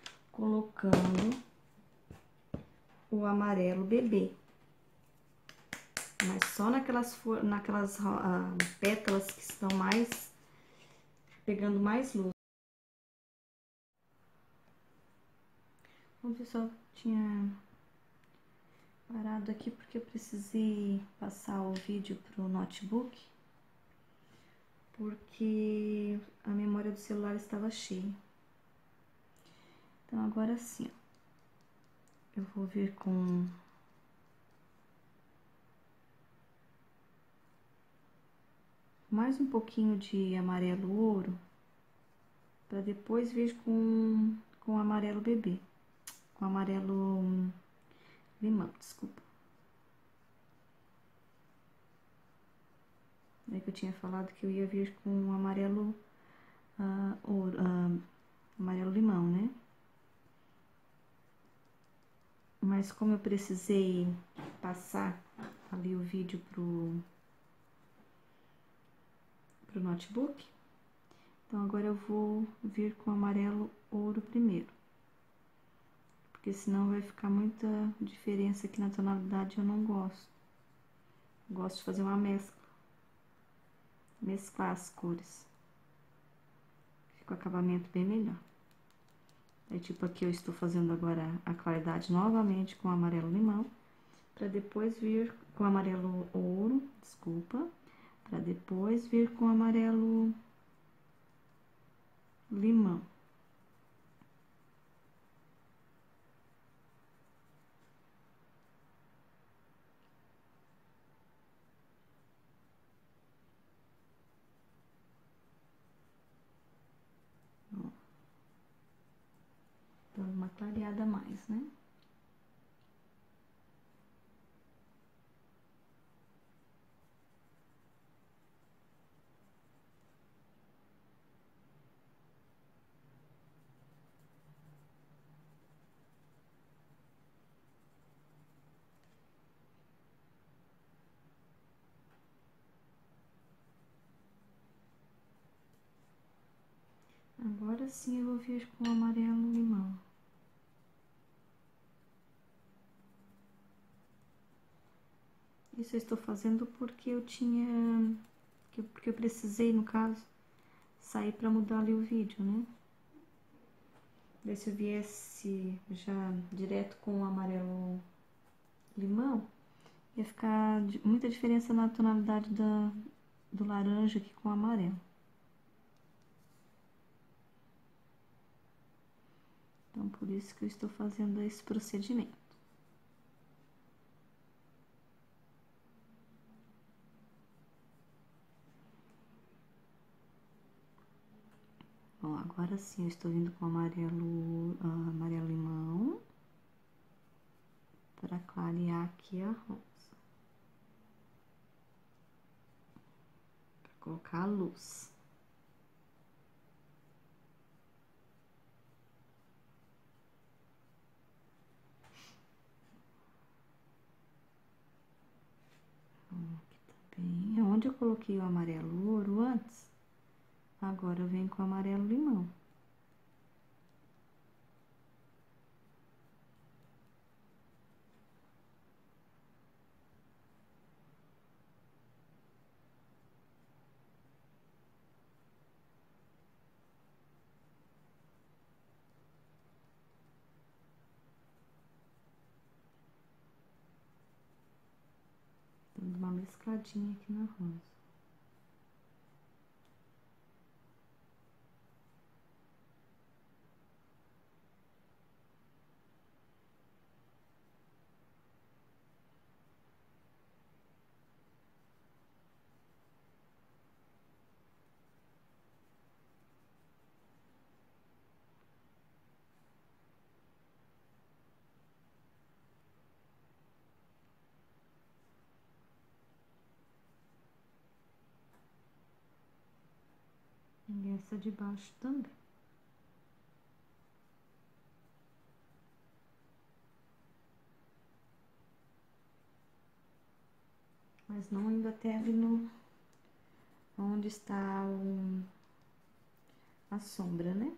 Speaker 1: colocando o amarelo bebê. mas só naquelas pétalas que estão mais, pegando mais luz. Bom, pessoal, tinha parado aqui porque eu precisei passar o vídeo pro notebook, porque a memória do celular estava cheia. Então, agora sim, ó, eu vou vir com mais um pouquinho de amarelo ouro, para depois vir com amarelo bebê, com amarelo limão, desculpa. É que eu tinha falado que eu ia vir com amarelo ouro, amarelo limão, né? Mas como eu precisei passar ali o vídeo pro notebook, então agora eu vou vir com amarelo ouro primeiro, porque senão vai ficar muita diferença aqui na tonalidade, eu não gosto. Gosto de fazer uma mesclar as cores, fica o acabamento bem melhor. Aí, tipo, aqui eu estou fazendo agora a claridade novamente com amarelo limão, para depois vir com amarelo ouro, desculpa, para depois vir com amarelo limão. Ó, dando uma clareada a mais, né? Agora sim eu vou vir com amarelo limão. Isso eu estou fazendo porque eu tinha, porque eu precisei, no caso, sair para mudar ali o vídeo, né? Daí se eu viesse já direto com o amarelo limão, ia ficar muita diferença na tonalidade do laranja aqui com o amarelo. Então, por isso que eu estou fazendo esse procedimento. Bom, agora sim eu estou vindo com amarelo limão para clarear aqui a rosa. Para colocar a luz. Aqui tá bem. Onde eu coloquei o amarelo ouro antes, agora eu venho com o amarelo limão. Dando uma mescladinha aqui na rosa. E essa de baixo também. Mas não indo até ali no... onde está a sombra, né?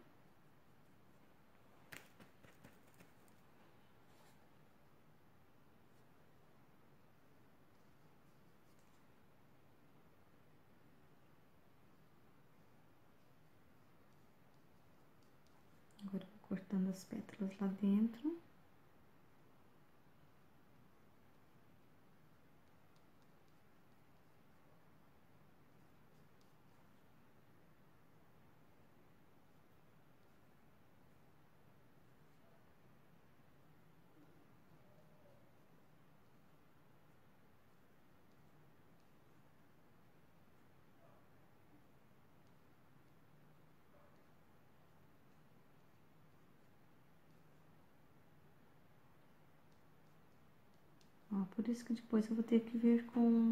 Speaker 1: cortando as pétalas lá dentro. Ó, por isso que depois eu vou ter que vir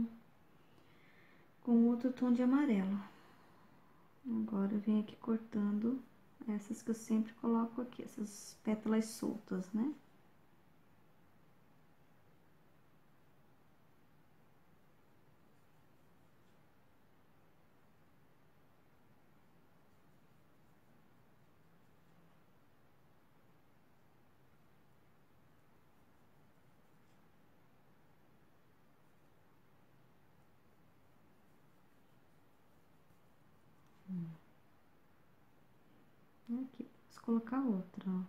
Speaker 1: com outro tom de amarelo. Agora eu venho aqui cortando essas que eu sempre coloco aqui, essas pétalas soltas, né? Aqui, posso colocar outra, ó.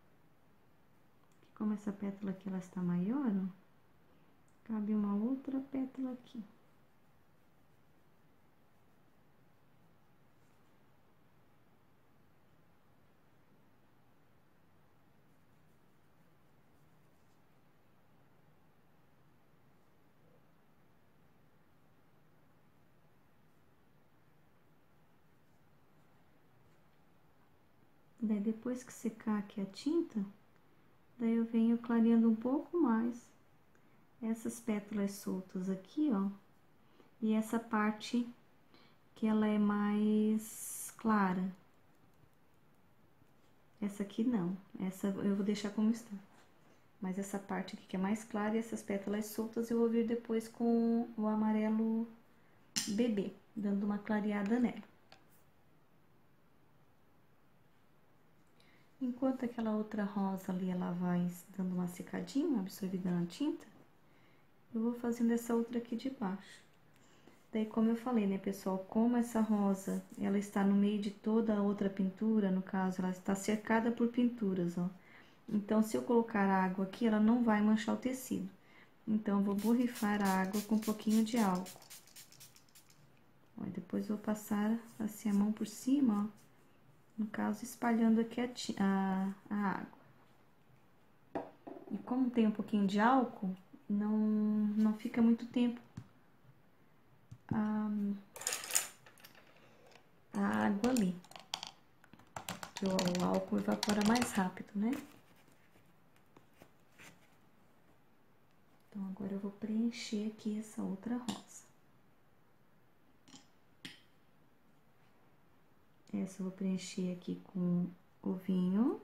Speaker 1: Como essa pétala aqui, ela está maior, ó, cabe uma outra pétala aqui. Daí, depois que secar aqui a tinta, daí eu venho clareando um pouco mais essas pétalas soltas aqui, ó. E essa parte que ela é mais clara. Essa aqui não, essa eu vou deixar como está. Mas essa parte aqui que é mais clara e essas pétalas soltas eu vou vir depois com o amarelo bebê, dando uma clareada nela. Enquanto aquela outra rosa ali, ela vai dando uma secadinha, absorvida na tinta, eu vou fazendo essa outra aqui de baixo. Daí, como eu falei, né, pessoal, como essa rosa, ela está no meio de toda a outra pintura, no caso, ela está cercada por pinturas, ó. Então, se eu colocar água aqui, ela não vai manchar o tecido. Então, eu vou borrifar a água com um pouquinho de álcool. Ó, depois eu vou passar assim a mão por cima, ó. No caso, espalhando aqui a água. E como tem um pouquinho de álcool, não fica muito tempo a água ali. Que o álcool evapora mais rápido, né? Então, agora eu vou preencher aqui essa outra rosa. Essa eu vou preencher aqui com o vinho.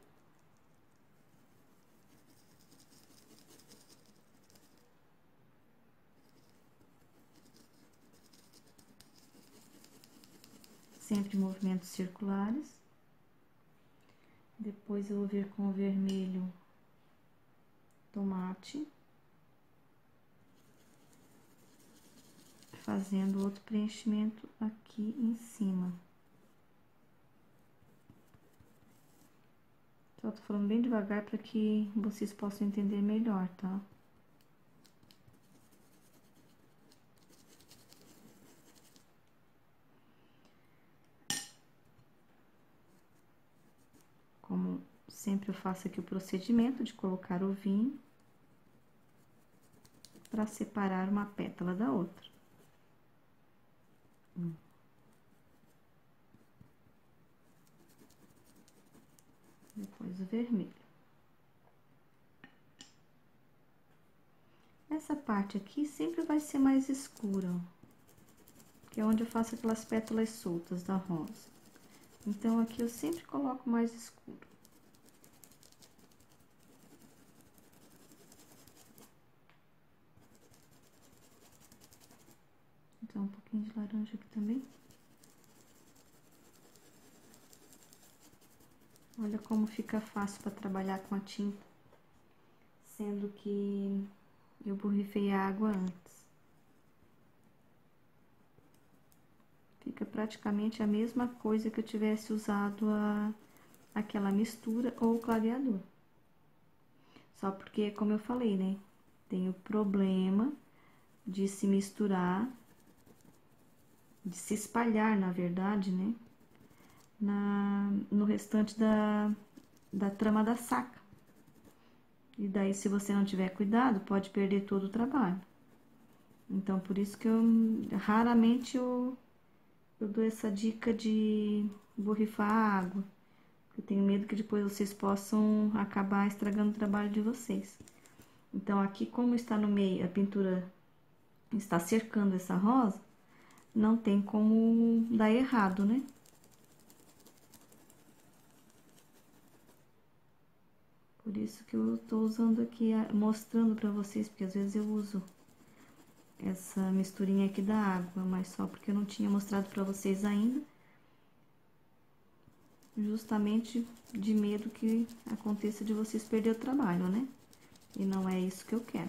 Speaker 1: Sempre movimentos circulares. Depois eu vou vir com o vermelho tomate. Fazendo outro preenchimento aqui em cima. Só tô falando bem devagar para que vocês possam entender melhor, tá? Como sempre eu faço aqui o procedimento de colocar o vinho para separar uma pétala da outra. Depois o vermelho. Essa parte aqui sempre vai ser mais escura, ó, que é onde eu faço aquelas pétalas soltas da rosa. Então, aqui eu sempre coloco mais escuro. Então, um pouquinho de laranja aqui também. Olha como fica fácil para trabalhar com a tinta, sendo que eu borrifei a água antes. Fica praticamente a mesma coisa que eu tivesse usado aquela mistura ou clareador. Só porque, como eu falei, né, tem o problema de se misturar, de se espalhar, na verdade, né, no restante da trama da saca. E daí, se você não tiver cuidado, pode perder todo o trabalho. Então, por isso que raramente eu dou essa dica de borrifar água. Eu tenho medo que depois vocês possam acabar estragando o trabalho de vocês. Então, aqui, como está no meio, a pintura está cercando essa rosa, não tem como dar errado, né? Por isso que eu tô usando aqui, mostrando pra vocês, porque às vezes eu uso essa misturinha aqui da água, mas só porque eu não tinha mostrado pra vocês ainda. Justamente de medo que aconteça de vocês perder o trabalho, né? E não é isso que eu quero.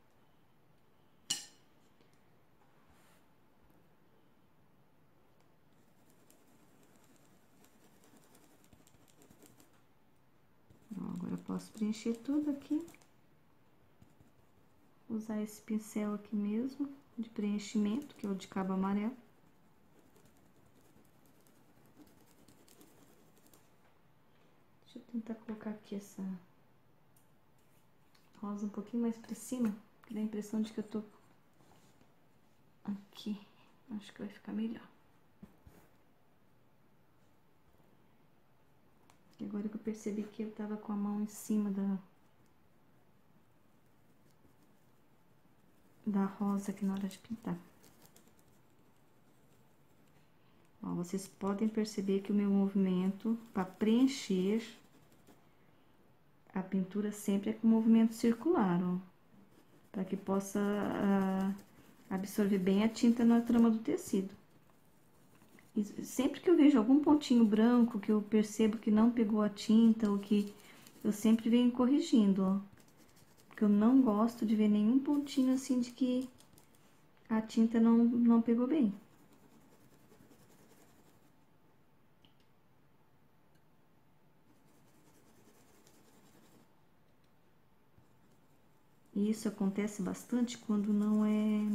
Speaker 1: Agora eu posso preencher tudo aqui. Usar esse pincel aqui mesmo, de preenchimento, que é o de cabo amarelo. Deixa eu tentar colocar aqui essa rosa um pouquinho mais pra cima, que dá a impressão de que eu tô aqui. Acho que vai ficar melhor. E agora que eu percebi que eu tava com a mão em cima da rosa aqui na hora de pintar. Ó, vocês podem perceber que o meu movimento para preencher a pintura sempre é com movimento circular, ó. Para que possa absorver bem a tinta na trama do tecido. E sempre que eu vejo algum pontinho branco, que eu percebo que não pegou a tinta, ou que eu sempre venho corrigindo, ó. Porque eu não gosto de ver nenhum pontinho assim de que a tinta não pegou bem. E isso acontece bastante quando não é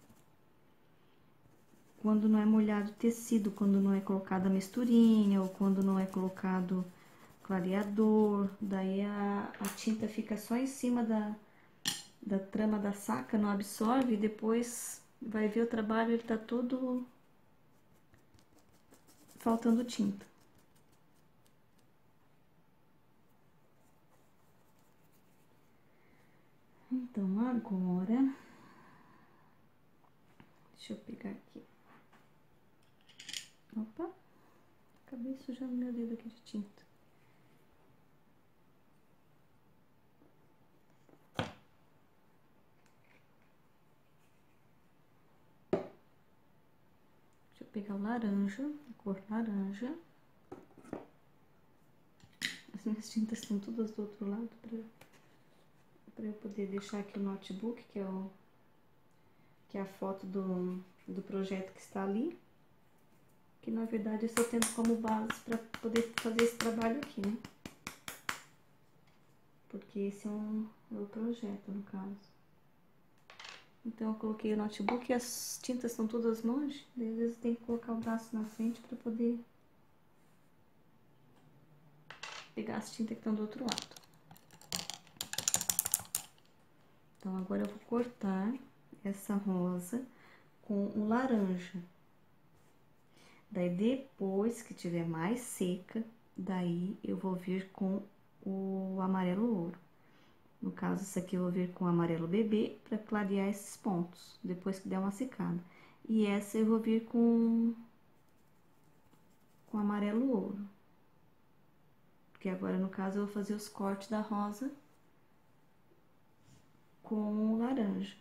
Speaker 1: molhado o tecido, quando não é colocada a misturinha, ou quando não é colocado clareador, daí a tinta fica só em cima da trama da saca, não absorve, e depois vai ver o trabalho, ele tá todo faltando tinta. Então, agora, deixa eu pegar aqui. Opa, acabei sujando meu dedo aqui de tinta. Deixa eu pegar o laranja, a cor laranja. As minhas tintas estão todas do outro lado para eu poder deixar aqui o notebook, que é a foto do projeto que está ali. Que na verdade eu estou tendo como base para poder fazer esse trabalho aqui, né? Porque esse é o projeto, no caso. Então eu coloquei o notebook e as tintas estão todas longe, daí às vezes tem que colocar o braço na frente para poder pegar as tintas que estão do outro lado. Então agora eu vou cortar essa rosa com o laranja. Daí depois que tiver mais seca, daí eu vou vir com o amarelo ouro. No caso, esse aqui eu vou vir com o amarelo bebê para clarear esses pontos, depois que der uma secada. E essa eu vou vir com amarelo ouro. Porque agora, no caso, eu vou fazer os cortes da rosa com o laranja.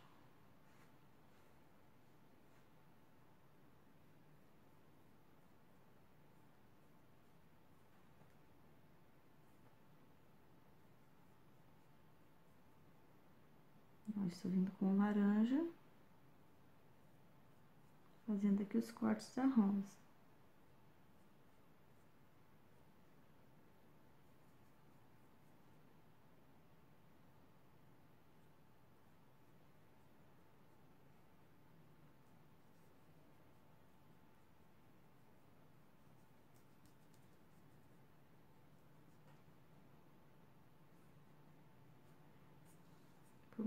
Speaker 1: Ó, estou vindo com o laranja, fazendo aqui os cortes da rosa.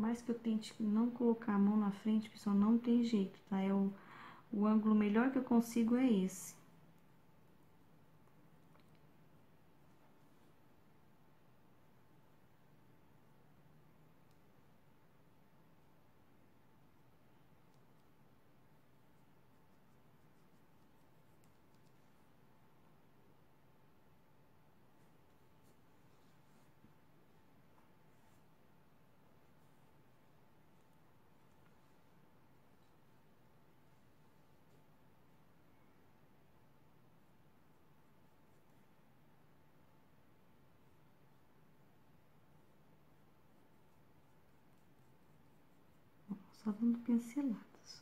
Speaker 1: mais que eu tente não colocar a mão na frente, pessoal, não tem jeito, tá? O ângulo melhor que eu consigo é esse. Só dando pinceladas.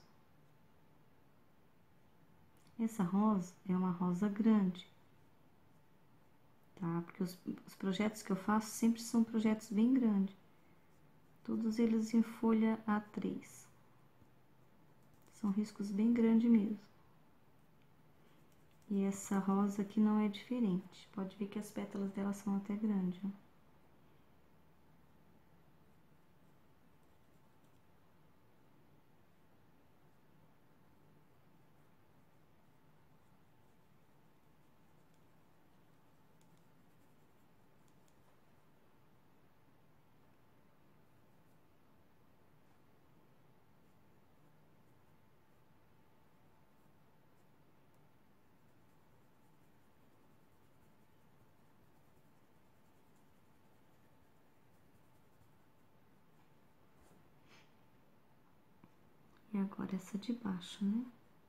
Speaker 1: Essa rosa é uma rosa grande, tá? Porque os projetos que eu faço sempre são projetos bem grandes. Todos eles em folha A3. São riscos bem grandes mesmo. E essa rosa aqui não é diferente. Pode ver que as pétalas dela são até grandes, ó. E agora essa de baixo, né?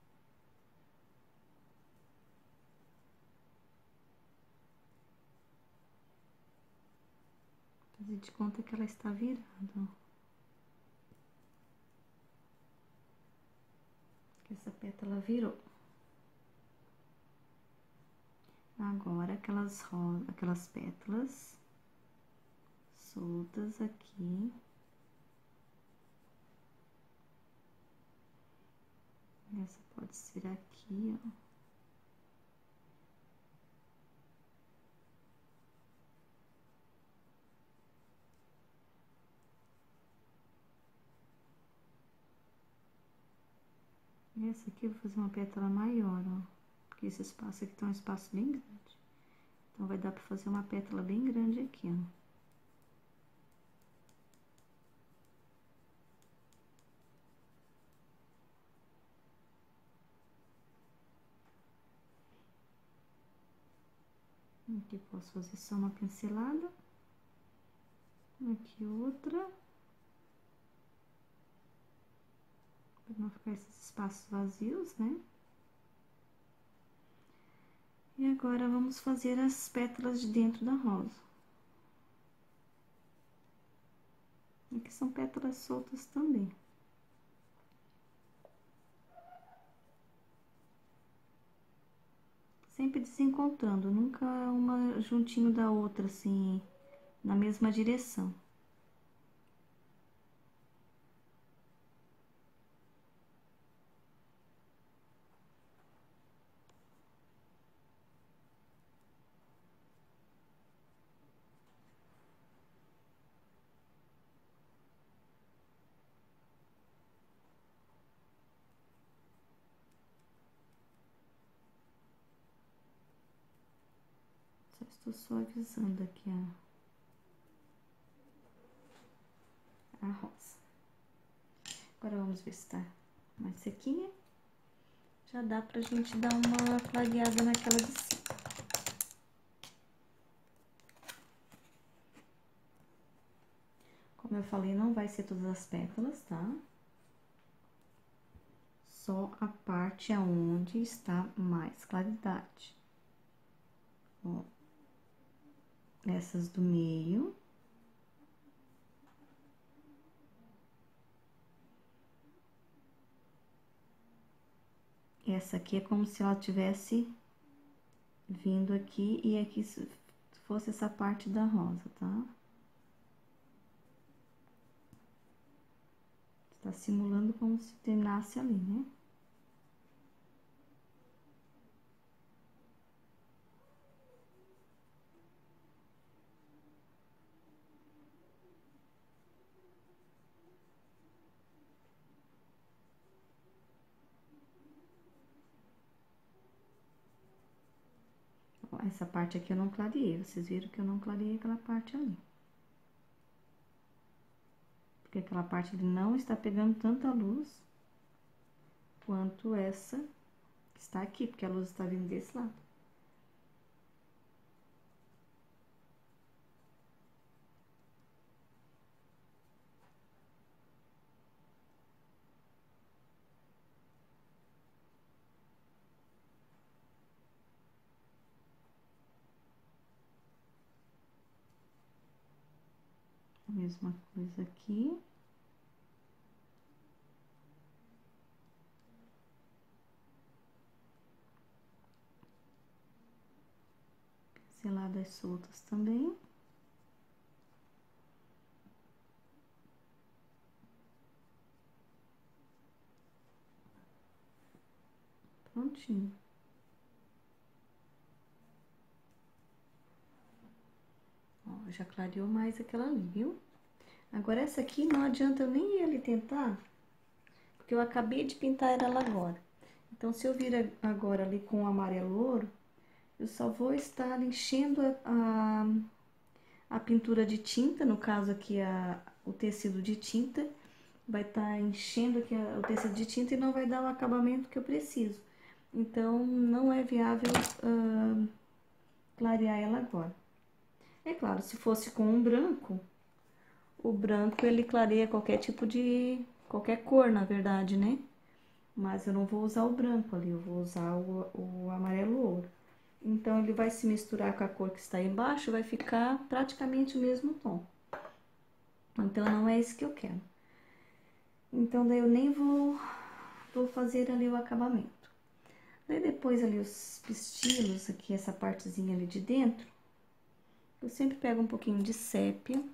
Speaker 1: Fazer de conta que ela está virada, ó. Que essa pétala virou. Agora, aquelas pétalas soltas aqui. Essa pode ser aqui, ó. Essa aqui eu vou fazer uma pétala maior, ó. Porque esse espaço aqui tá um espaço bem grande. Então, vai dar pra fazer uma pétala bem grande aqui, ó. Aqui posso fazer só uma pincelada. Aqui outra. Para não ficar esses espaços vazios, né? E agora, vamos fazer as pétalas de dentro da rosa. Aqui são pétalas soltas também. Sempre desencontrando, nunca uma juntinho da outra, assim, na mesma direção. Só estou suavizando aqui a rosa. Agora, vamos ver se tá mais sequinha. Já dá pra gente dar uma clareada naquela de cima. Como eu falei, não vai ser todas as pétalas, tá? Só a parte aonde está mais claridade. Ó, essas do meio. Essa aqui é como se ela tivesse vindo aqui e aqui fosse essa parte da rosa, tá? Está simulando como se terminasse ali, né? essa parte aqui eu não clareei. Vocês viram que eu não clareei aquela parte ali. Porque aquela parte ali não está pegando tanta luz quanto essa que está aqui, porque a luz está vindo desse lado. A mesma coisa aqui. Pinceladas soltas também. Prontinho. Ó, já clareou mais aquela ali, viu? Agora essa aqui não adianta eu nem ir ali tentar, porque eu acabei de pintar ela agora. Então, se eu vir agora ali com o amarelo ouro, eu só vou estar enchendo a pintura de tinta, no caso aqui o tecido de tinta, vai estar enchendo aqui o tecido de tinta e não vai dar o acabamento que eu preciso. Então, não é viável clarear ela agora. É claro, se fosse com um branco, o branco ele clareia qualquer tipo de... qualquer cor, na verdade, né? Mas eu não vou usar o branco ali, eu vou usar o amarelo ouro. Então, ele vai se misturar com a cor que está aí embaixo, vai ficar praticamente o mesmo tom. Então, não é isso que eu quero. Então, daí eu nem vou fazer ali o acabamento. Daí, depois ali os pistilos, aqui essa partezinha ali de dentro, eu sempre pego um pouquinho de sépia,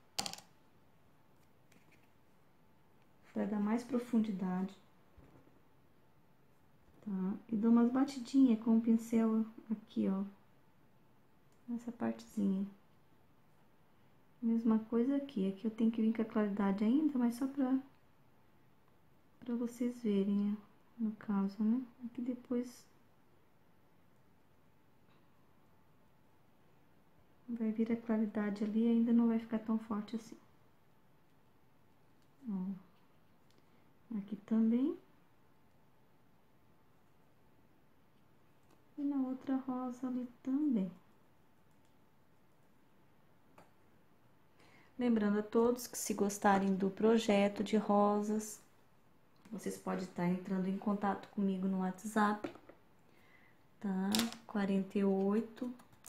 Speaker 1: para dar mais profundidade. Tá? E dou umas batidinhas com o pincel aqui, ó. Nessa partezinha. Mesma coisa aqui. Aqui eu tenho que vir com a claridade ainda, mas só pra vocês verem, no caso, né? Aqui depois vai vir a claridade ali e ainda não vai ficar tão forte assim. Ó. Aqui também. E na outra rosa ali também. Lembrando a todos que se gostarem do projeto de rosas, vocês podem estar entrando em contato comigo no WhatsApp, tá? 48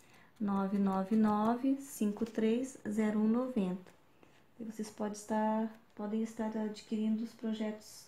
Speaker 1: 999 530190. E vocês podem estar adquirindo os projetos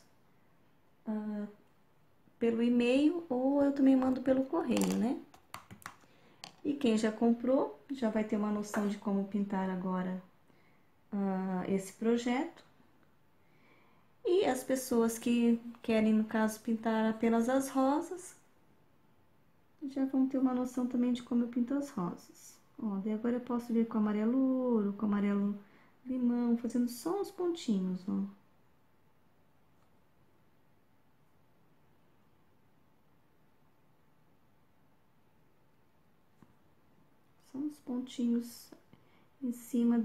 Speaker 1: pelo e-mail ou eu também mando pelo correio, né? E quem já comprou já vai ter uma noção de como pintar agora esse projeto. E as pessoas que querem, no caso, pintar apenas as rosas, já vão ter uma noção também de como eu pinto as rosas. Ó, daí agora eu posso vir com amarelo ouro, com amarelo limão, fazendo só uns pontinhos, ó. Só uns pontinhos em cima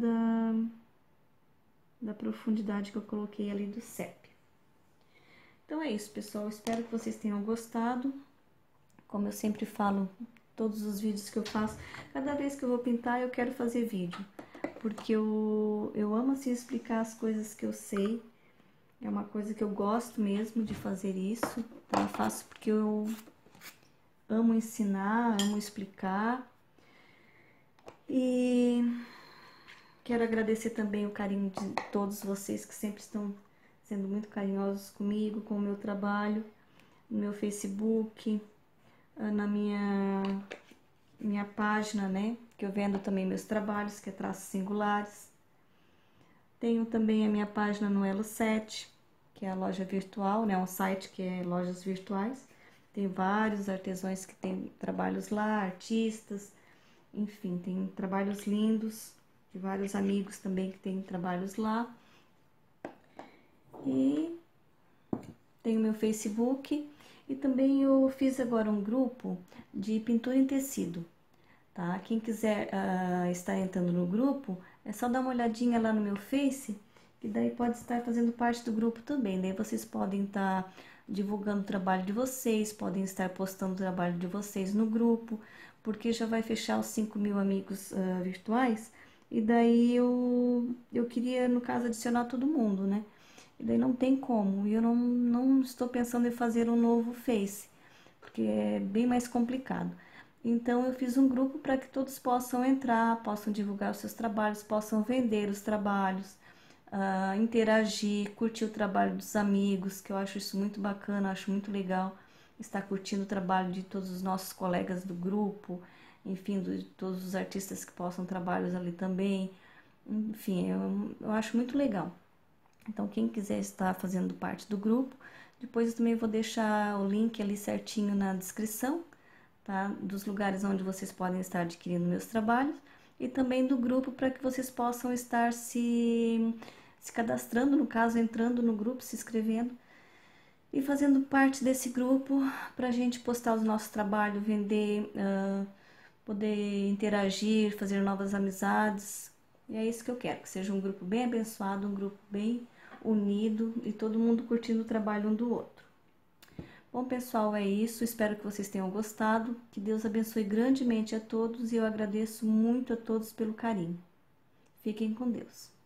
Speaker 1: da profundidade que eu coloquei ali do sépia. Então é isso, pessoal. Espero que vocês tenham gostado. Como eu sempre falo, todos os vídeos que eu faço, cada vez que eu vou pintar, eu quero fazer vídeo. Porque eu amo, assim, explicar as coisas que eu sei. É uma coisa que eu gosto mesmo de fazer isso. Então, eu faço porque eu amo ensinar, amo explicar. E quero agradecer também o carinho de todos vocês que sempre estão sendo muito carinhosos comigo, com o meu trabalho, no meu Facebook, na minha página, né? Que eu vendo também meus trabalhos, que é traços singulares. Tenho também a minha página no Elo7, que é a loja virtual, né? Um site que é lojas virtuais. Tem vários artesãos que têm trabalhos lá, artistas, enfim, tem trabalhos lindos, de vários amigos também que têm trabalhos lá. E tem o meu Facebook e também eu fiz agora um grupo de pintura em tecido. tá? Quem quiser estar entrando no grupo, é só dar uma olhadinha lá no meu Face, que daí pode estar fazendo parte do grupo também. Daí vocês podem estar divulgando o trabalho de vocês, podem estar postando o trabalho de vocês no grupo, porque já vai fechar os 5.000 amigos virtuais, e daí eu queria, no caso, adicionar todo mundo, né? E daí não tem como, e eu não estou pensando em fazer um novo Face, porque é bem mais complicado. Então eu fiz um grupo para que todos possam entrar, possam divulgar os seus trabalhos, possam vender os trabalhos, interagir, curtir o trabalho dos amigos, que eu acho isso muito bacana, acho muito legal estar curtindo o trabalho de todos os nossos colegas do grupo, enfim, de todos os artistas que possam trabalhos ali também. Enfim, eu acho muito legal. Então, quem quiser estar fazendo parte do grupo, depois eu também vou deixar o link ali certinho na descrição, tá? Dos lugares onde vocês podem estar adquirindo meus trabalhos e também do grupo para que vocês possam estar se cadastrando, no caso, entrando no grupo, se inscrevendo e fazendo parte desse grupo para a gente postar os nossos trabalhos, vender, poder interagir, fazer novas amizades. E é isso que eu quero, que seja um grupo bem abençoado, um grupo bem unido e todo mundo curtindo o trabalho um do outro. Bom, pessoal, é isso. Espero que vocês tenham gostado. Que Deus abençoe grandemente a todos e eu agradeço muito a todos pelo carinho. Fiquem com Deus.